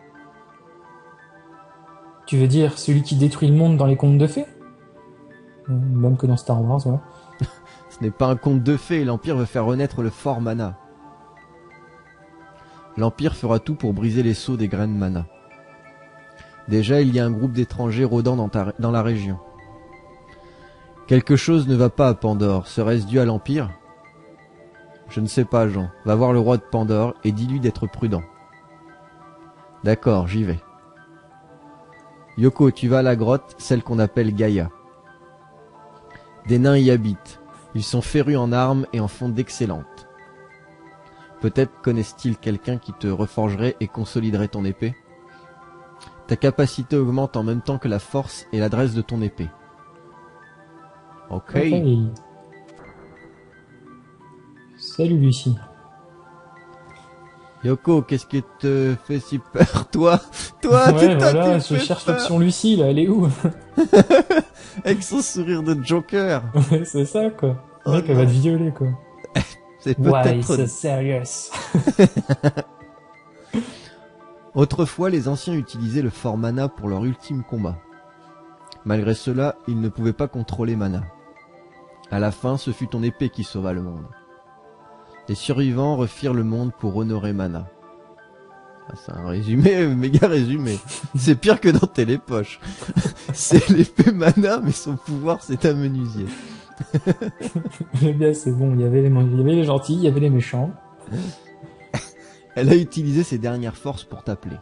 Tu veux dire celui qui détruit le monde dans les contes de fées? Euh, Même que dans Star Wars, ouais. Ce n'est pas un conte de fées, l'Empire veut faire renaître le fort Mana. L'Empire fera tout pour briser les sceaux des graines Mana. Déjà, il y a un groupe d'étrangers rôdant dans, ta, dans la région. Quelque chose ne va pas à Pandore. Serait-ce dû à l'Empire? Je ne sais pas, Jean. Va voir le roi de Pandore et dis-lui d'être prudent. D'accord, j'y vais. Yoko, tu vas à la grotte, celle qu'on appelle Gaïa. Des nains y habitent. Ils sont férus en armes et en font d'excellentes. Peut-être connaissent-ils quelqu'un qui te reforgerait et consoliderait ton épée? Ta capacité augmente en même temps que la force et l'adresse de ton épée. Ok. Ok. Salut Lucie. Yoko, qu'est-ce qui te fait si peur, toi? Toi, Ouais, tu voilà, tu je fais cherche peur. l'option Lucie, là, elle est où? Avec son sourire de Joker. Ouais, c'est ça, quoi. Oh Le mec, elle va non. te violer, quoi. C'est Why peut-être... so serious? Autrefois, les anciens utilisaient le fort Mana pour leur ultime combat. Malgré cela, ils ne pouvaient pas contrôler Mana. À la fin, ce fut ton épée qui sauva le monde. Les survivants refirent le monde pour honorer Mana. Ah, c'est un résumé, méga résumé. C'est pire que dans Télépoche. C'est l'épée Mana, mais son pouvoir c'est un menuisier. Eh bien, c'est bon, il y avait les, il y avait les gentils, il y avait les méchants. Elle a utilisé ses dernières forces pour t'appeler.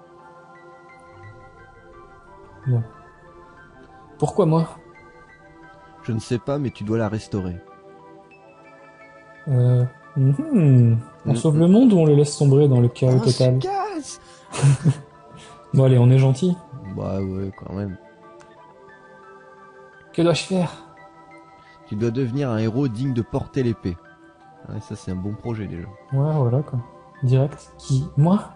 Bon. Pourquoi moi? Je ne sais pas, mais tu dois la restaurer. Euh... mhm. On Mm, sauve mm. le monde ou on le laisse sombrer dans le chaos Oh, total? c'est casse. Bon, allez, on est gentil. Bah ouais, quand même. Que dois-je faire? Tu dois devenir un héros digne de porter l'épée. Ouais, ça c'est un bon projet déjà. Ouais, voilà, quoi. Direct. Qui? Moi?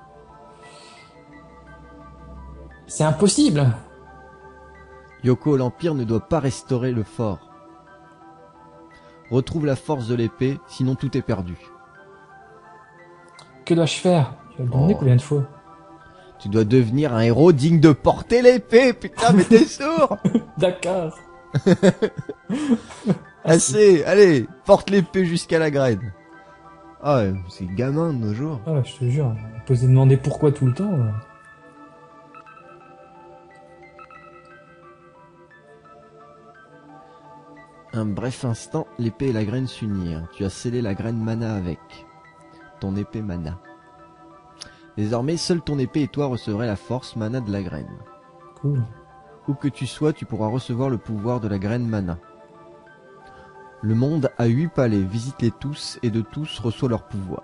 C'est impossible! Yoko, l'Empire ne doit pas restaurer le fort. Retrouve la force de l'épée, sinon tout est perdu. Que dois-je faire? Tu vas le demander Oh. combien de fois? Tu dois devenir un héros digne de porter l'épée, putain, mais t'es sourd. D'accord. Assez, allez, porte l'épée jusqu'à la graine. Ah, ouais, c'est gamin de nos jours. Ah, je te jure, poser demander pourquoi tout le temps. là. Un bref instant, l'épée et la graine s'unirent. Tu as scellé la graine Mana avec. Ton épée Mana. Désormais, seul ton épée et toi recevrez la force Mana de la graine. Cool. Où que tu sois, tu pourras recevoir le pouvoir de la graine Mana. Le monde a huit palais, visite-les tous et de tous reçois leur pouvoir.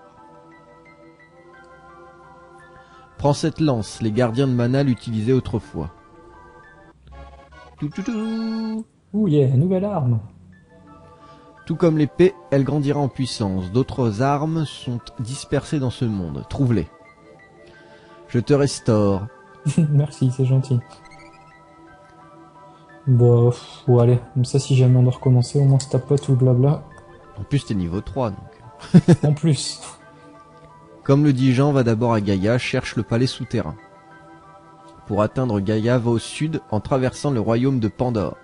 Prends cette lance, les gardiens de Mana l'utilisaient autrefois. Tout, tout, tout. Ouh, yeah, nouvelle arme. Tout comme l'épée, elle grandira en puissance. D'autres armes sont dispersées dans ce monde. Trouve-les. Je te restaure. Merci, c'est gentil. Bon, pff, bon, allez, comme ça, si jamais on doit recommencer, au moins se tape pas tout le blabla. En plus, t'es niveau trois, donc. En plus. Comme le dit Jean, va d'abord à Gaïa, cherche le palais souterrain. Pour atteindre Gaïa, va au sud en traversant le royaume de Pandore.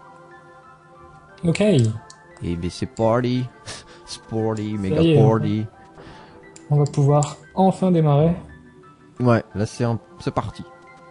Ok, Et ben c'est party. Sporty, y méga est. party. on va pouvoir enfin démarrer. Ouais, là c'est un... c'est parti.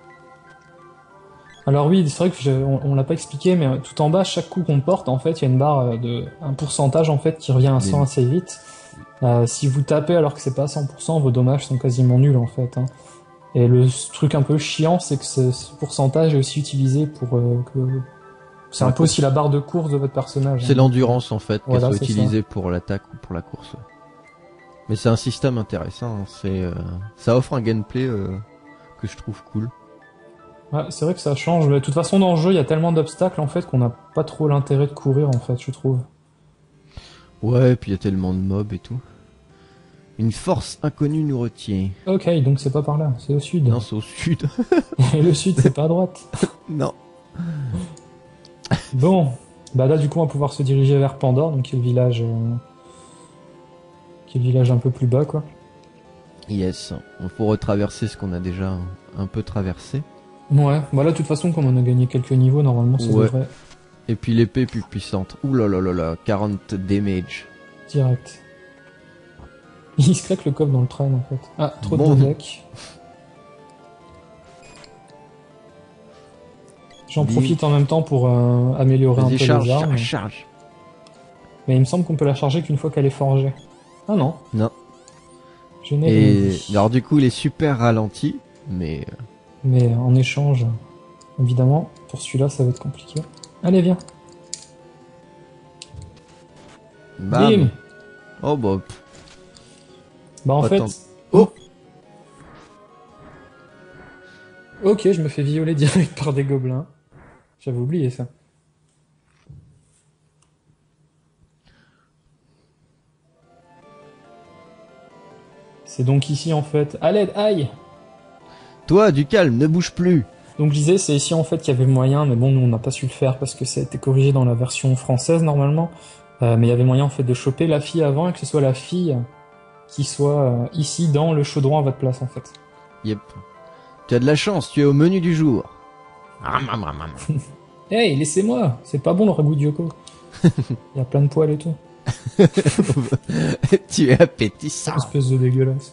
Alors oui, c'est vrai que je- on, on l'a pas expliqué, mais euh, tout en bas, chaque coup qu'on porte, en fait, il y a une barre euh, de un pourcentage en fait qui revient à cent Mais- assez vite. Euh, si vous tapez alors que c'est pas à cent pour cent, vos dommages sont quasiment nuls en fait. Hein. Et le s- truc un peu chiant, c'est que ce, ce pourcentage est aussi utilisé pour euh, que c'est un Ouais, peu aussi la barre de course de votre personnage. C'est hein. l'endurance en fait, qu'elle Voilà, soit c'est utilisée pour l'attaque ou pour la course. Mais c'est un système intéressant, hein. C'est, euh, ça offre un gameplay euh, que je trouve cool. Ouais, c'est vrai que ça change. Mais de toute façon, dans le jeu, il y a tellement d'obstacles en fait qu'on n'a pas trop l'intérêt de courir en fait, je trouve. Ouais, puis il y a tellement de mobs et tout. Une force inconnue nous retient. Ok, donc c'est pas par là, c'est au sud. Non, c'est au sud. Et le sud, c'est pas à droite. Non. Bon, bah là du coup on va pouvoir se diriger vers Pandore, donc qui est le village, euh, qui est le village un peu plus bas quoi. Yes. Il faut retraverser ce qu'on a déjà un, un peu traversé. Ouais, bah là de toute façon comme on a gagné quelques niveaux, normalement ça Ouais. devrait Et puis l'épée plus puissante. Ouh là là là là, quarante damage. direct. Il se claque le coffre dans le train en fait. Ah, trop Bon. de deck. J'en Bim. profite en même temps pour euh, améliorer un peu Vas-y, charge, les armes. charge, charge. Mais il me semble qu'on peut la charger qu'une fois qu'elle est forgée. Ah non. Non. Je n'ai rien Et dit. alors du coup, il est super ralenti, mais euh, Mais en échange, évidemment, pour celui-là, ça va être compliqué. Allez, viens. bam. Bim. Oh bah. pff. Bah en Attends. fait... Oh. Ok, je me fais violer direct par des gobelins. J'avais oublié ça. C'est donc ici en fait... À l'aide, aïe. Toi, du calme, ne bouge plus. Donc je disais, c'est ici en fait qu'il y avait moyen, mais bon, nous on n'a pas su le faire parce que ça a été corrigé dans la version française normalement. Euh, mais il y avait moyen en fait de choper la fille avant et que ce soit la fille qui soit euh, ici dans le chaudron à votre place en fait. Yep. Tu as de la chance, tu es au menu du jour. Hey, laissez-moi, c'est pas bon le ragoût de Yoko. Il y a plein de poils et tout. Tu es appétissant. Espèce de dégueulasse.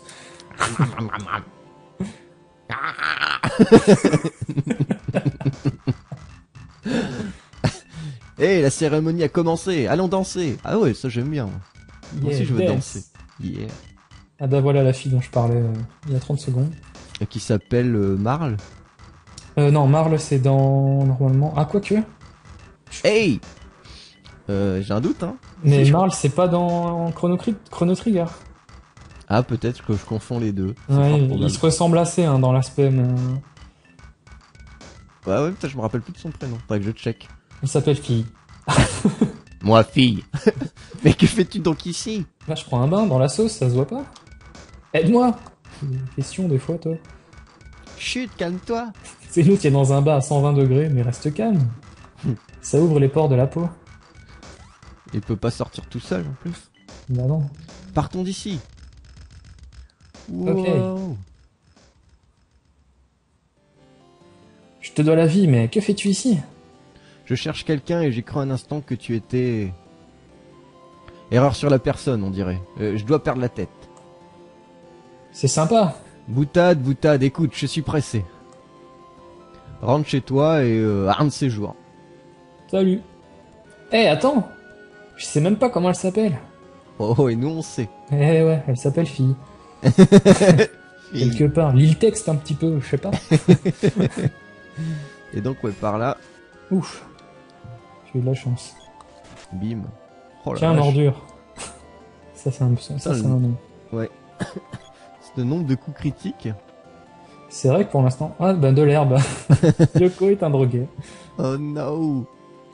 Hé, la cérémonie a commencé, allons danser. Ah ouais, ça j'aime bien. Moi Yeah, aussi je veux dance. danser. Yeah. Ah bah voilà la fille dont je parlais euh, il y a trente secondes. Et qui s'appelle euh, Marle. Euh, non, Marle c'est dans... normalement... Ah, quoique. Hey euh, J'ai un doute, hein. Mais Si, je Marle c'est pas dans Chrono, Cri- Chrono Trigger. Ah, peut-être que je confonds les deux. C'est Ouais, fort ils probable. se ressemblent assez hein, dans l'aspect, mais... euh, Ouais, ouais, putain, je me rappelle plus de son prénom. Faudrait que je check. Il s'appelle Fille. Moi, fille. Mais que fais-tu donc ici? Là, je prends un bain dans la sauce, ça se voit pas. Aide-moi. Des questions des fois, toi. Chut, calme-toi. C'est nous qui est dans un bas à cent vingt degrés, mais reste calme. Ça ouvre les pores de la peau. Il peut pas sortir tout seul en plus. Bah non. Partons d'ici. Ok. Wow. Je te dois la vie, mais que fais-tu ici? Je cherche quelqu'un et j'ai cru un instant que tu étais... Erreur sur la personne, on dirait. Euh, je dois perdre la tête. C'est sympa. Boutade, boutade, écoute, je suis pressé. Rentre chez toi et euh, un de ces jours. Salut. Eh, attends. Je sais même pas comment elle s'appelle. Oh, et nous on sait. Eh ouais, elle s'appelle Fille. Quelque part. Lis le texte un petit peu, je sais pas. Et donc, ouais, par là, Ouf. J'ai eu de la chance. bim. Oh la Tiens, vache. ordure. Ça, c'est un, ça, ça, Putain, c'est un nom. Ouais. C'est le nombre de coups critiques. C'est vrai que pour l'instant... Ah, ben de l'herbe. Yoko est un drogué. Oh no.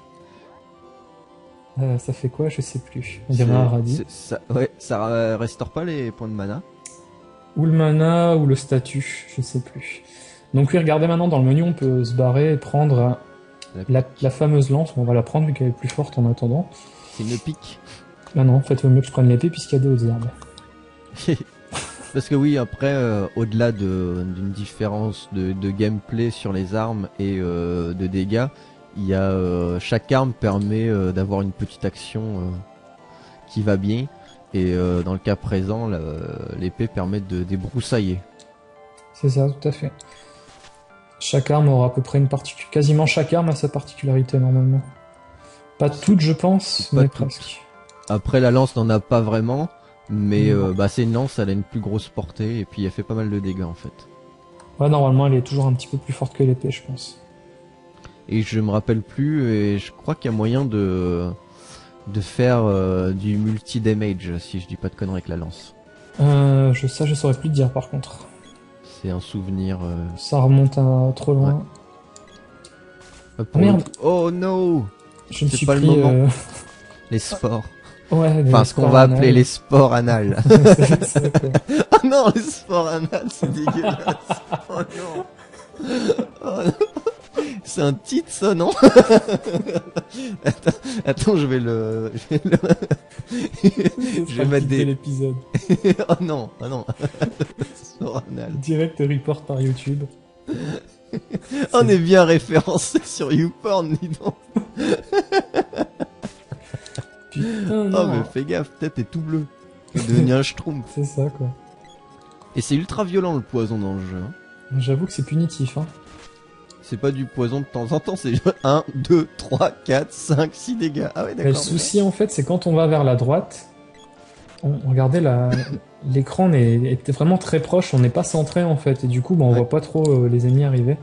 Euh, ça fait quoi? Je sais plus. On dirait un radis. C'est- ça, ouais, ça euh, restaure pas les points de mana. Ou le mana, ou le statut, je sais plus. Donc oui, regardez maintenant dans le menu, on peut se barrer et prendre La- la, la fameuse lance. On va la prendre vu qu'elle est plus forte en attendant. C'est une pique. Ah non, en fait, il vaut mieux que je prenne l'épée puisqu'il y a des hautes herbes. Parce que oui, après, euh, au-delà de- d'une différence de, de gameplay sur les armes et euh, de dégâts, il y a euh, chaque arme permet euh, d'avoir une petite action euh, qui va bien. Et euh, dans le cas présent, la- l'épée permet de débroussailler. C'est ça, tout à fait. Chaque arme aura à peu près une particularité. Quasiment chaque arme a sa particularité normalement. Pas toutes, je pense, Pas mais toutes. presque. Après, la lance n'en a pas vraiment, mais Non. euh, bah, c'est une lance, elle a une plus grosse portée et puis elle fait pas mal de dégâts en fait. Ouais, normalement, elle est toujours un petit peu plus forte que l'épée, je pense. Et je me rappelle plus, et je crois qu'il y a moyen de de faire euh, du multi-damage, si je dis pas de conneries avec la lance. Euh, je, ça, je saurais plus te dire par contre. C'est un souvenir... euh, Ça remonte à trop loin. euh, pour Merde. le- Oh no. Je me C'est suis pas le pris... moment. euh, Les sports. Ouais, les Enfin, ce qu'on sports va anal. appeler les sports anal. C'est ça, quoi. Oh non, les sports anal, c'est dégueulasse. Oh non. Oh non. C'est un titre, ça, non? attends, attends, je vais le... Je vais, le... je vais mettre des... l'épisode. oh non, oh non. Sport anal. Direct report par YouTube. On est bien référencé sur YouPorn, dis donc. Putain, Oh, non. mais fais gaffe, peut-être t'es tout bleu. T'es devenu un schtroumpf. C'est ça, quoi. Et c'est ultra violent le poison dans le jeu. hein. J'avoue que c'est punitif, hein. C'est pas du poison de temps en temps, c'est un, deux, trois, quatre, cinq, six dégâts. Ah ouais, Mais d'accord. le souci, en fait, c'est quand on va vers la droite, on, regardez, la, l'écran est, est vraiment très proche, on n'est pas centré, en fait, et du coup, bah, on Ouais. voit pas trop euh, les ennemis arriver.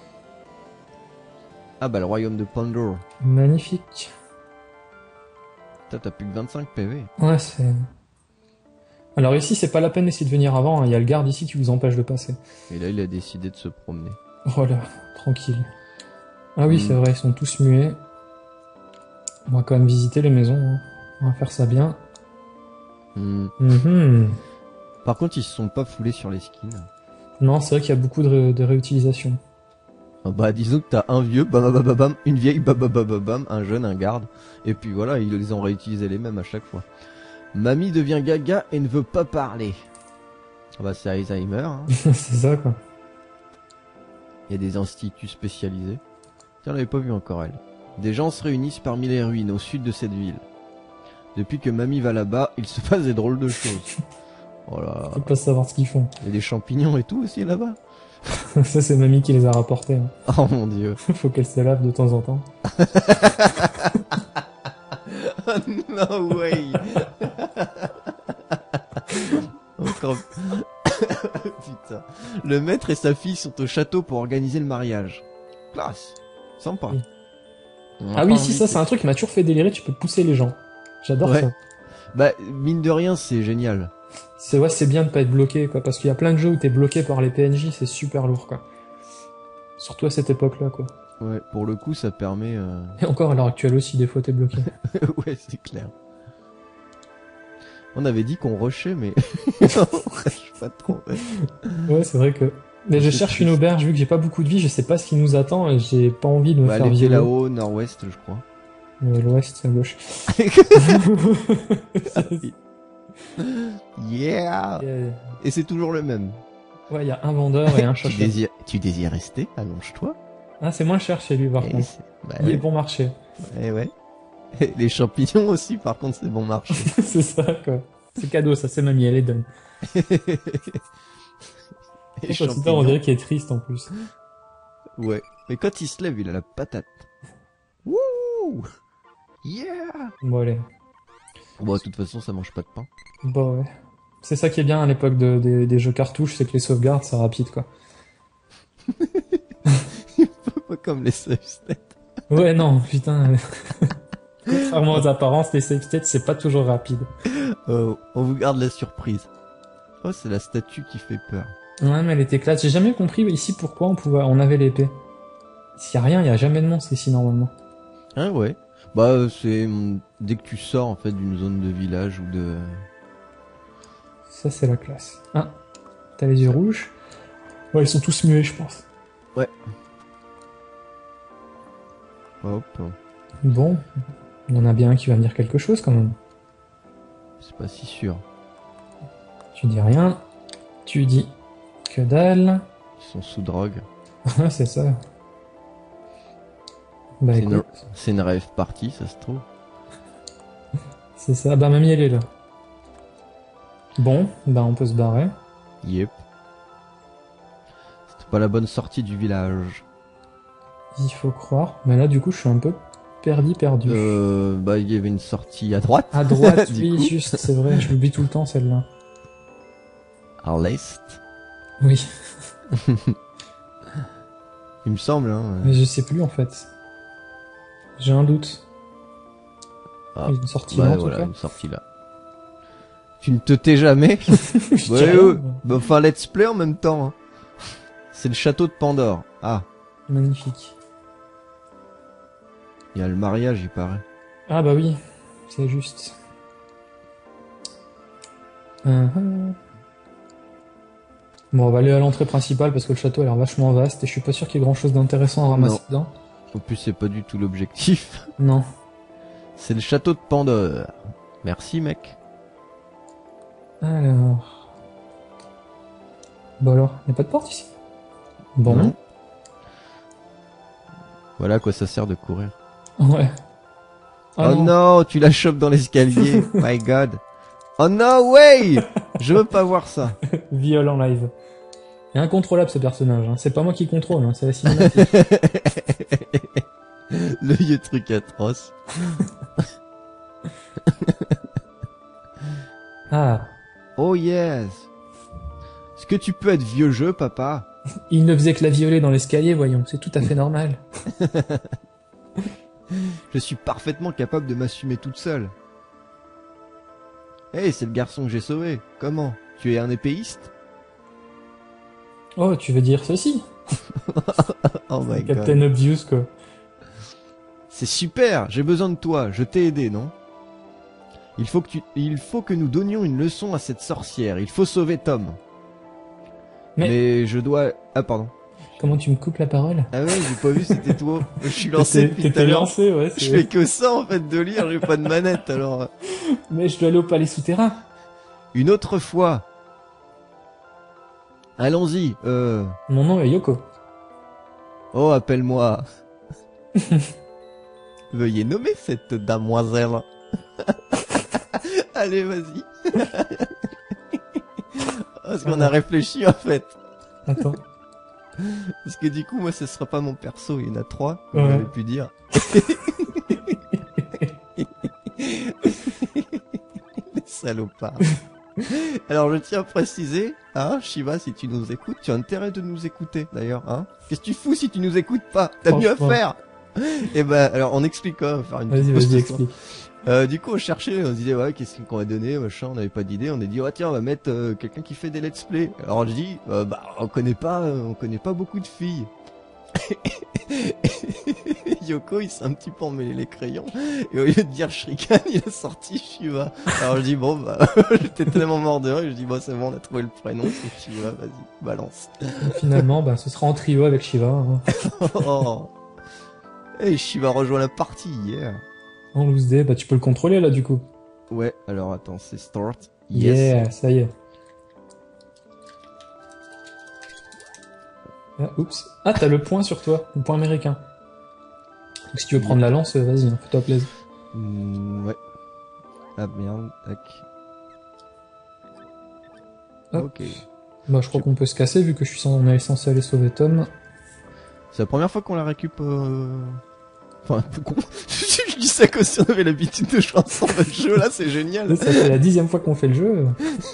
Ah bah le royaume de Pandore. Magnifique. Putain, t'as plus que vingt-cinq P V. Ouais, c'est... Alors ici, c'est pas la peine d'essayer de venir avant, hein. Il y a le garde ici qui vous empêche de passer. Et là, il a décidé de se promener. Voilà, tranquille. Ah oui, Mm. c'est vrai, ils sont tous muets. On va quand même visiter les maisons, hein. On va faire ça bien. Hmm. Mhm. Par contre, ils se sont pas foulés sur les skins. Non, c'est vrai qu'il y a beaucoup de, ré- de réutilisation. Ah bah disons que t'as un vieux, bam bam bam bam, une vieille, bam bam bam bam bam, un jeune, un garde, et puis voilà, ils les ont réutilisés les mêmes à chaque fois. Mamie devient gaga et ne veut pas parler. Ah bah c'est Alzheimer, hein. C'est ça, quoi. Il y a des instituts spécialisés. Tiens, on l'avait pas vu encore elle. Des gens se réunissent parmi les ruines au sud de cette ville. Depuis que Mamie va là-bas, il se passe des drôles de choses. Oh là là. Faut pas savoir ce qu'ils font. Il y a des champignons et tout aussi là-bas. Ça, c'est mamie qui les a rapportés, hein. Oh mon dieu. Faut qu'elle se lave de temps en temps. No way. Encore... Putain. Le maître et sa fille sont au château pour organiser le mariage. Classe. Sympa. Oui. On a Ah pas oui, envie si, ça, que- c'est un truc qui m'a toujours fait délirer, tu peux pousser les gens. J'adore Ouais. ça. Bah, mine de rien, c'est génial. C'est, ouais, c'est bien de pas être bloqué, quoi, parce qu'il y a plein de jeux où t'es bloqué par les P N J, c'est super lourd, quoi. Surtout à cette époque-là, quoi. Ouais, pour le coup, ça permet... euh, Et encore à l'heure actuelle aussi, des fois t'es bloqué. ouais, c'est clair. On avait dit qu'on rushait, mais... on rush pas trop. Ouais. Ouais, c'est vrai que... Mais je C'est cherche triste. une auberge, vu que j'ai pas beaucoup de vie, je sais pas ce qui nous attend, et j'ai pas envie de me Bah, faire elle était violer. là-haut, nord-ouest, je crois. Euh, L'ouest, à gauche. Yeah. Et- Et c'est toujours le même. Ouais, il y a un vendeur et un Tu chasseur. désires, tu désires rester? Allonge-toi. Ah, c'est moins cher chez lui, par Eh, contre. c'est- bah Il ouais. est bon marché. Eh ouais. Et les champignons aussi, par contre, c'est bon marché. C'est ça, quoi. C'est cadeau, ça, c'est mamie, elle les donne. Les C'est pas super, on champignons. dirait qu'il est triste, en plus. Ouais. Mais quand il se lève, il a la patate. Wouh! Yeah! Bon, allez. Bon, de toute façon, ça mange pas de pain. Bah ouais. C'est ça qui est bien à l'époque de, des- des jeux cartouches, c'est que les sauvegardes, c'est rapide, quoi. Pas comme les save states. Ouais, non, putain. Contrairement aux apparences, les save states, c'est pas toujours rapide. Oh, on vous garde la surprise. Oh, c'est la statue qui fait peur. Ouais, mais elle était classe. J'ai jamais compris ici pourquoi on pouvait, on avait l'épée. S'il y a rien, il y a jamais de monstre ici, normalement. Hein, ouais. Bah, euh, c'est hum, dès que tu sors, en fait, d'une zone de village ou de... Ça, c'est la classe. Ah, t'as les yeux rouges. Ouais, ils sont tous muets, je pense. Hop. Bon, il y en a bien un qui va me dire quelque chose, quand même. C'est pas si sûr. Tu dis rien. Tu dis que dalle. Ils sont sous drogue. Ah, c'est ça. Bah C'est écoute, une... c'est une rêve partie, ça se trouve. c'est ça. Bah mamie, elle est là. Bon, bah on peut se barrer. Yep. C'était pas la bonne sortie du village. Il faut croire. Mais là, du coup, je suis un peu perdu, perdu. Euh, bah, il y avait une sortie à droite. À droite, du oui, coup. juste, c'est vrai. Je l'oublie tout le temps, celle-là. À l'est. Oui, Il me semble, hein. mais je sais plus, en fait. J'ai un doute. Ah, Il y a une sortie bah, là, en voilà, tout cas. une sortie là. Tu ne te tais jamais. Je dis Ouais, rien. ouais. Bah, enfin, let's play en même temps. Hein. C'est le château de Pandore. Ah, Magnifique. il y a le mariage, il paraît. Ah bah oui, c'est juste. Uh -huh. Bon, on va aller à l'entrée principale parce que le château a l'air vachement vaste et je suis pas sûr qu'il y ait grand chose d'intéressant à ramasser Non. dedans. En plus, c'est pas du tout l'objectif. Non. C'est le château de Pandore. Merci, mec. Alors. Bon alors, y a pas de porte ici? Bon. Non. Voilà à quoi ça sert de courir. Ouais. Ah oh non, tu la chopes dans l'escalier. My god. Oh no way. Je veux pas voir ça. Viol en live. est incontrôlable ce personnage, hein. C'est pas moi qui contrôle, hein, c'est la cinématique. Le vieux truc atroce. Ah, Oh yes. Est-ce que tu peux être vieux jeu, papa? il ne faisait que la violer dans l'escalier, voyons, c'est tout à fait normal. Je suis parfaitement capable de m'assumer toute seule. Hey, c'est le garçon que j'ai sauvé. Comment? Tu es un épéiste? Oh, tu veux dire ceci? Oh my god. Captain Obvious, quoi. C'est super, j'ai besoin de toi, je t'ai aidé, non? Il faut que tu, il faut que nous donnions une leçon à cette sorcière, il faut sauver Tom. Mais- Mais je dois... Ah pardon. Comment tu me coupes la parole? Ah ouais, j'ai pas vu, c'était toi. Je suis lancé T'étais depuis tout à t'étais l'heure. lancé, ouais. Je c'est- fais que ça en fait de lire, j'ai pas de manette alors. Mais je dois aller au palais souterrain. Une autre fois. Allons-y, euh... Mon nom est Yoko. Oh, appelle-moi. Veuillez nommer cette damoiselle. Allez, vas-y. Parce qu'on a réfléchi en fait. Attends. Parce que du coup, moi, ce sera pas mon perso, il y en a trois, comme Ouais. j'avais pu dire. Les salopards. Alors, je tiens à préciser, hein, Shiva, si tu nous écoutes, tu as intérêt de nous écouter, d'ailleurs, hein. Qu'est-ce que tu fous si tu nous écoutes pas? T'as mieux à Franchement. faire. Et ben, alors, on explique quoi, on va faire une Vas-y, petite pause vas-y, ce soir. explique. Euh, du coup, on cherchait, on se disait, ouais, qu'est-ce qu'on va donner, machin, on n'avait pas d'idée, on a dit, ouais, tiens, on va mettre euh, quelqu'un qui fait des let's play. Alors, je dis, euh, bah, on connaît pas, euh, on connaît pas beaucoup de filles. Yoko, il s'est un petit peu emmêlé les crayons, et au lieu de dire Shuriken, il a sorti Shiva. Alors, je dis, bon, bah, j'étais tellement mort de rire, je dis, bon, c'est bon, on a trouvé le prénom, c'est Shiva, vas-y, balance. Et finalement, bah, ce sera en trio avec Shiva, hein. Oh. Hey, Shiva rejoint la partie, hier. En loose day, bah, tu peux le contrôler, là, du coup. Ouais, alors, attends, c'est start. Yes. Yeah, ça y est. Ah, oups. Ah, t'as le point sur toi, le point américain. Donc, si tu veux prendre la lance, vas-y, hein, fais-toi plaisir. Mm, ouais. Ah merde, tac. Hop. Ok. Bah, je crois qu'on peut se casser, vu que je suis censé, on est censé aller sauver Tom. C'est la première fois qu'on la récup. Euh... Enfin, un peu con. Je dis ça comme si on avait l'habitude de jouer ensemble à ce jeu là, c'est génial. Ça fait la dixième fois qu'on fait le jeu.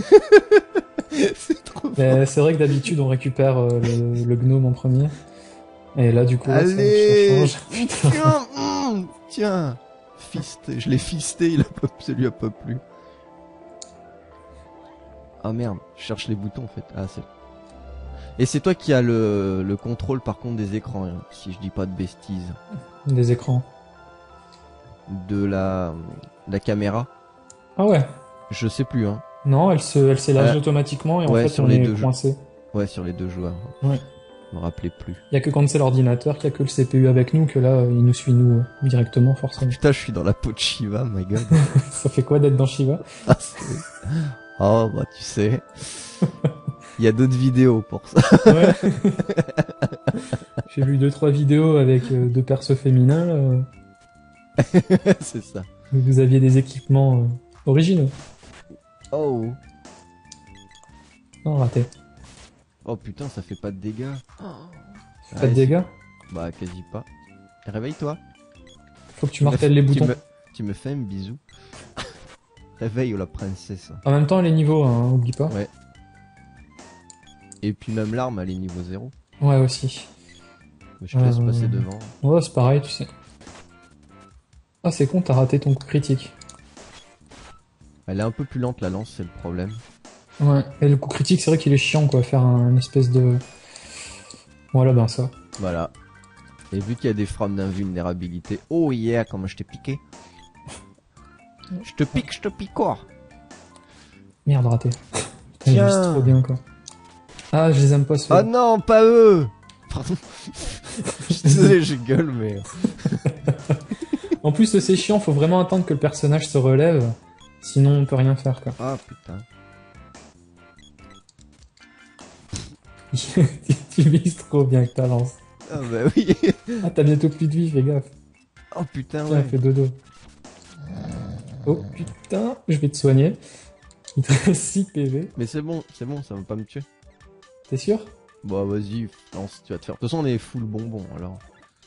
C'est trop fort. Mais c'est vrai que d'habitude, on récupère euh, le, le gnome en premier. Et là, du coup, là, ça- Allez, ça change. putain, mm, tiens, fisté, je l'ai fisté, il a pas, ça lui a pas plu. Ah merde, je cherche les boutons en fait. Ah c'est. Et c'est toi qui as le, le contrôle par contre des écrans, hein, si je dis pas de bêtises. Des écrans. De la, la caméra. Ah ouais. Je sais plus, hein. Non, elle se, elle s'élargit Euh, automatiquement et en ouais, fait, sur on les est deux jeux. coincé. Ouais, sur les deux joueurs. Ouais. Je me rappelais plus. Il y a que quand c'est l'ordinateur, qu'il y a que le C P U avec nous, que là, euh, il nous suit nous euh, directement, forcément. Putain, je suis dans la peau de Shiva, my god. Ça fait quoi d'être dans Shiva? Ah, c'est- oh, bah tu sais. Il y a d'autres vidéos pour ça. Ouais. J'ai vu deux trois vidéos avec euh, deux persos féminins. Là, euh, C'est ça. où vous aviez des équipements euh, originaux. Oh. Non, raté. Oh putain, ça fait pas de dégâts. Pas de dégâts. Bah quasi pas. Réveille-toi. Faut que tu martèles les Tu boutons. me, tu me fais un bisou. Réveille la princesse. En même temps, les niveaux, hein, oublie pas. Ouais. Et puis même l'arme, elle est niveau zéro. Ouais, aussi. Mais je te laisse Euh, passer devant. Ouais, c'est pareil, tu sais. Ah, c'est con, t'as raté ton coup critique. Elle est un peu plus lente la lance, c'est le problème. Ouais, et le coup critique, c'est vrai qu'il est chiant, quoi, faire un espèce de... Voilà, ben ça. Voilà. Et vu qu'il y a des frames d'invulnérabilité. Oh yeah, comment je t'ai piqué. Je te pique, je te picore. Merde, raté. Putain, Tiens. ils visent trop bien, quoi. Ah, je les aime pas, ceux Oh non, pas eux. Pardon. Je suis désolé, je gueule, mais... En plus, c'est chiant, faut vraiment attendre que le personnage se relève. Sinon, on peut rien faire, quoi. Ah putain. Tu vises trop bien avec ta lance. Ah bah oui. Ah, t'as bientôt plus de vie, fais gaffe. Oh putain, Tiens, ouais. fais dodo. Oh putain, je vais te soigner. Il te reste six P V. Mais c'est bon, c'est bon, ça va pas me tuer. T'es sûr? Bah vas-y, lance, tu vas te faire. De toute façon, on est full bonbon alors.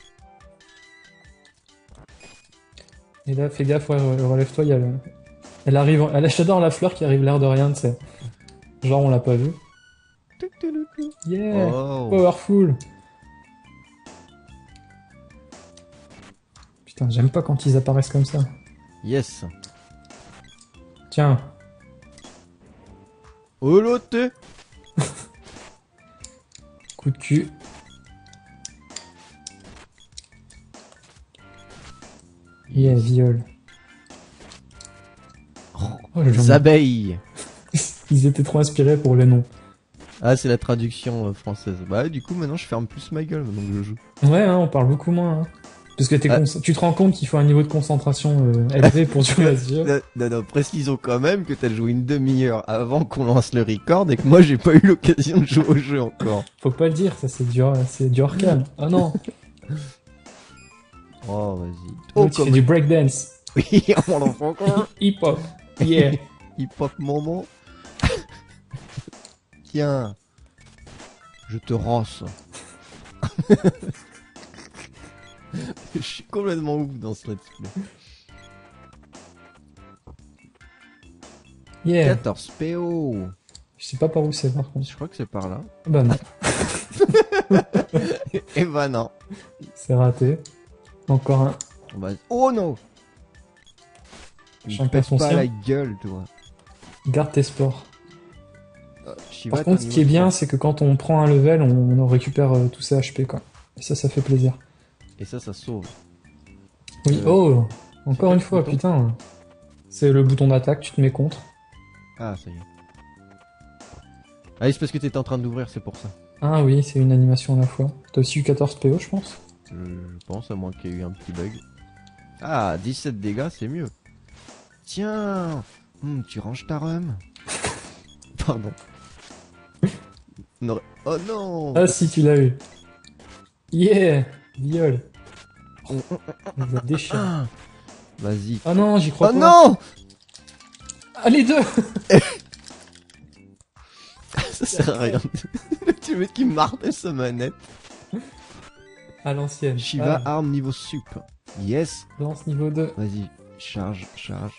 Et là, fais gaffe, ouais, re- relève-toi, il y a le... Elle arrive, elle, j'adore la fleur qui arrive l'air de rien, tu sais. Genre, on l'a pas vu. Yeah, Oh. powerful. Putain, j'aime pas quand ils apparaissent comme ça. Yes. Tiens, Oh l'autre. coup de cul. Yeah, viol. Oh, le Les genre- abeilles. Ils étaient trop inspirés pour les noms. Ah, c'est la traduction euh, française. Bah, du coup, maintenant, je ferme plus ma gueule maintenant que je joue. Ouais, hein, on parle beaucoup moins. Hein. Parce que t'es Ah. con- tu te rends compte qu'il faut un niveau de concentration euh, élevé pour jouer à ce jeu. Non, non, non, précisons quand même que t'as joué une demi-heure avant qu'on lance le record et que moi, j'ai pas eu l'occasion de jouer au jeu encore. Faut pas le dire, ça c'est du, c'est du Arcane. Ah non, Oh, vas-y. oh, Oh, tu comme... fais du breakdance. Oui, mon enfant, quoi. Hip-hop. Yeah. Hip-hop moment. Tiens. Je te rosse. Je suis complètement ouf dans ce let's play. Yeah. quatorze P O. Je sais pas par où c'est par contre. Je crois que c'est par là. Ah bah non, Et bah non. c'est raté. Encore un. On va- Oh non. Tu me Chacun pètes son pas sien. la gueule, toi. Garde tes sports. Euh, Shiva, Par t'as contre, un ce qui est niveau bien, trois. c'est que quand on prend un level, on, on récupère euh, tous ses H P quoi. Et ça, ça fait plaisir. Et ça, ça sauve. Oui. Euh, Oh, encore quel une fois, bouton putain. C'est le bouton d'attaque, tu te mets contre. Ah, ça y est. Ah, oui, c'est parce que t'étais en train d'ouvrir, c'est pour ça. Ah oui, c'est une animation à la fois. T'as aussi eu quatorze P O, je pense. Je, je pense, à moins qu'il y ait eu un petit bug. Ah, dix-sept dégâts, c'est mieux. Tiens, hum, tu ranges ta rhum. Pardon. Non. Oh non. Ah si, tu l'as eu. Yeah, viol. On- on- Il les a déchirés. Ah. Vas-y. Ah non, j'y crois Oh pas. non. Ah les deux. Ça sert à rien. Tu veux qu'il martèle sa manette. À l'ancienne. Shiva, Ah, arme niveau sup. Yes. lance niveau deux. Vas-y, charge, charge.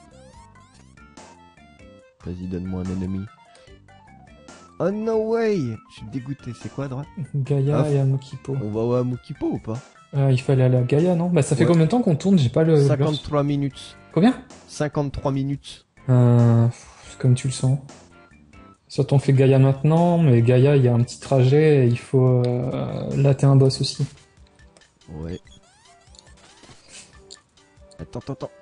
Vas-y, donne-moi un ennemi. Oh no way. Je suis dégoûté. C'est quoi à droite? Gaïa Ah, et Amokipo. On va au Amukipo ou pas? Ah, il fallait aller à Gaïa, non? Bah ça fait Ouais. combien de temps qu'on tourne? J'ai pas le... le- cinquante-trois minutes. Combien? cinquante-trois minutes. Euh, pff, comme tu le sens. Soit on fait Gaïa maintenant, mais Gaïa, il y a un petit trajet et il faut euh, latter un boss aussi. Ouais. Attends, attends, attends.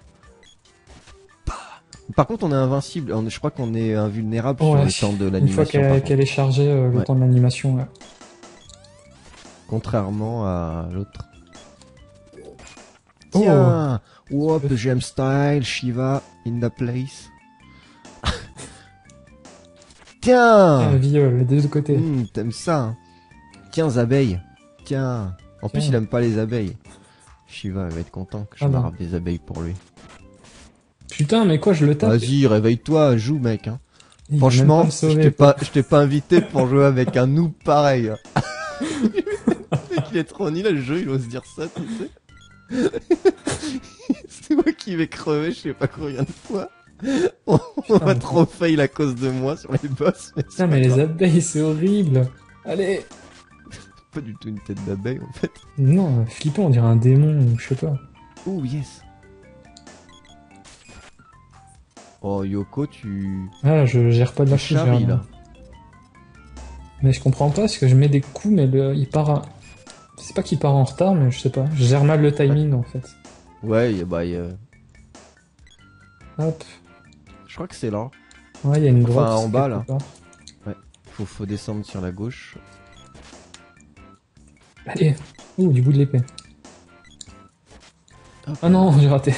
Par contre, on est invincible. On- Je crois qu'on est invulnérable Ouais, sur le temps de Une fois l'animation. par qu'elle contre. qu'elle est chargée, euh, le Ouais. temps de l'animation, ouais. Contrairement à l'autre. Oh. Tiens, Whoop, Gem Style, Shiva, in the place. Ah, Tiens, viol, des deux côtés. Hmm, t'aimes ça hein. Tiens, abeilles. Tiens. En plus, Tiens. il aime pas les abeilles. Shiva il va être content que je Ah non. m'arrape des abeilles pour lui. Putain, mais quoi, je le tape. Vas-y, réveille-toi, joue, mec. Hein. Il va même Franchement, pas me je sauver, t'ai quoi. pas, je t'ai pas invité pour jouer avec un noob pareil. Il est trop nul le jeu, il ose dire ça, tu sais. C'est moi qui vais crever, je sais pas combien de fois. On, on Putain, va mais- trop fail à cause de moi sur les boss. Mais c'est Putain, pas mais les grave. abeilles, c'est horrible. Allez. Pas du tout une tête d'abeille en fait. Non, flippant, on dirait un démon ou je sais pas. Oh yes. Oh Yoko, tu... Ah, je gère pas de la tu chose. charries, j'ai rien. là. Mais je comprends pas, parce que je mets des coups, mais le, il part à... C'est pas qu'il part en retard, mais je sais pas. Je gère mal le timing, en fait. Ouais, y a- bah y a- Hop. je crois que c'est là. Ouais, il y a une Enfin, grotte. en bas, quelque là. part. Faut, faut descendre sur la gauche. Allez. Ouh, du bout de l'épée. Hop. Ah non, j'ai raté.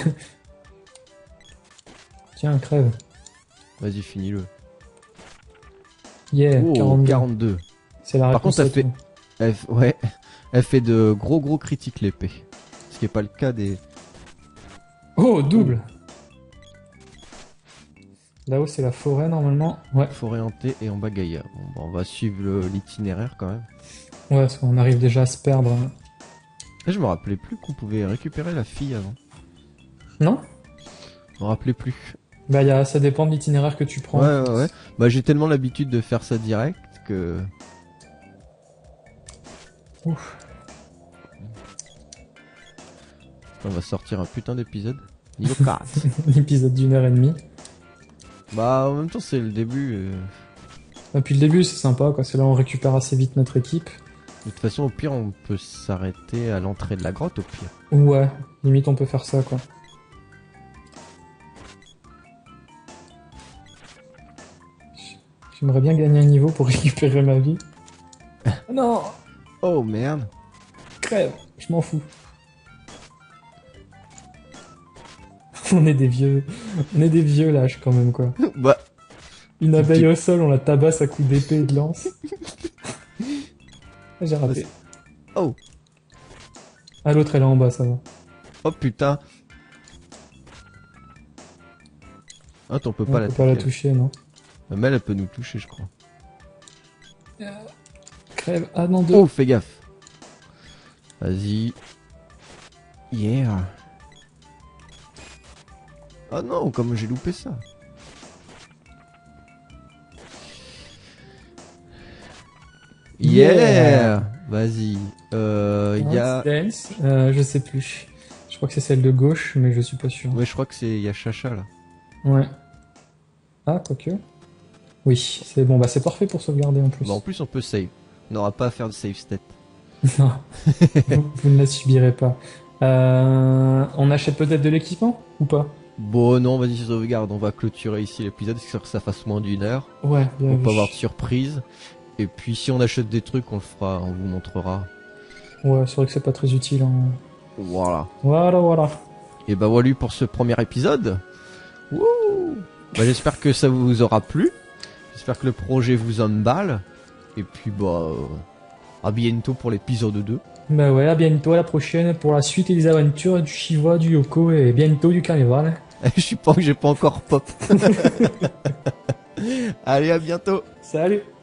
Tiens, crève. Vas-y, finis-le. Yeah, Oh, quarante-deux. quarante-deux. C'est la Par réponse contre, à ça fait- tout. Elle, f- ouais, elle fait de gros gros critiques l'épée. Ce qui est pas le cas des... Oh, double. Là-haut, c'est la forêt, normalement. Ouais. Forêt hantée et en bas Gaïa. Bon, bah, on va suivre le- l'itinéraire quand même. Ouais, parce qu'on arrive déjà à se perdre. Et je me rappelais plus qu'on pouvait récupérer la fille avant. Non? Je me rappelais plus. Bah, y a, ça dépend de l'itinéraire que tu prends. Ouais, ouais, ouais. Bah, j'ai tellement l'habitude de faire ça direct que... Ouf. On va sortir un putain d'épisode. Niveau quatre. Un épisode d'une heure et demie. Bah, en même temps, c'est le début. euh. Depuis le début, c'est sympa, quoi. C'est là où on récupère assez vite notre équipe. De toute façon, au pire, on peut s'arrêter à l'entrée de la grotte, au pire. Ouais, limite, on peut faire ça, quoi. J'aimerais bien gagner un niveau pour récupérer ma vie. Ah non! Oh, merde. Crève! Je m'en fous. On est des vieux... On est des vieux lâches, quand même, quoi. Bah, Une abeille au sol, on la tabasse à coups d'épée et de lance. Ah, j'ai raté. oh. Ah, l'autre, elle est en bas, ça va. Oh, putain. Ah, on peut On pas la peut pas la toucher. toucher, non. Mais elle, elle peut nous toucher, je crois. Crève. Ah non, deux. Oh, fais gaffe. Vas-y. Yeah. Ah non, comme j'ai loupé ça. Yeah, Yeah. Vas-y. Euh, il y a... Dance. Euh, je sais plus. Je crois que c'est celle de gauche, mais je suis pas sûr. Ouais, je crois que c'est... Il y a Chacha, là. Ouais. Ah, quoique. Oui, c'est bon, bah c'est parfait pour sauvegarder en plus. Bah, en plus, on peut save. On n'aura pas à faire de save state. Non, vous, vous ne la subirez pas. Euh, on achète peut-être de l'équipement ou pas? Bon, non, vas-y, sauvegarde. On va clôturer ici l'épisode, c'est sûr que ça fasse moins d'une heure. Ouais, bien Pour vu. pas avoir de surprise. Et puis, si on achète des trucs, on le fera, on vous montrera. Ouais, c'est vrai que c'est pas très utile. Hein. Voilà. Voilà, voilà. Et bah voilà pour ce premier épisode. Wouh. Bah j'espère que ça vous aura plu. J'espère que le projet vous emballe. Et puis bah euh, à bientôt pour l'épisode deux. Bah ouais, à bientôt à la prochaine pour la suite des aventures du Shiva, du Yoko et bientôt du carnaval. Je suis pas que j'ai pas encore pop. Allez, à bientôt. Salut!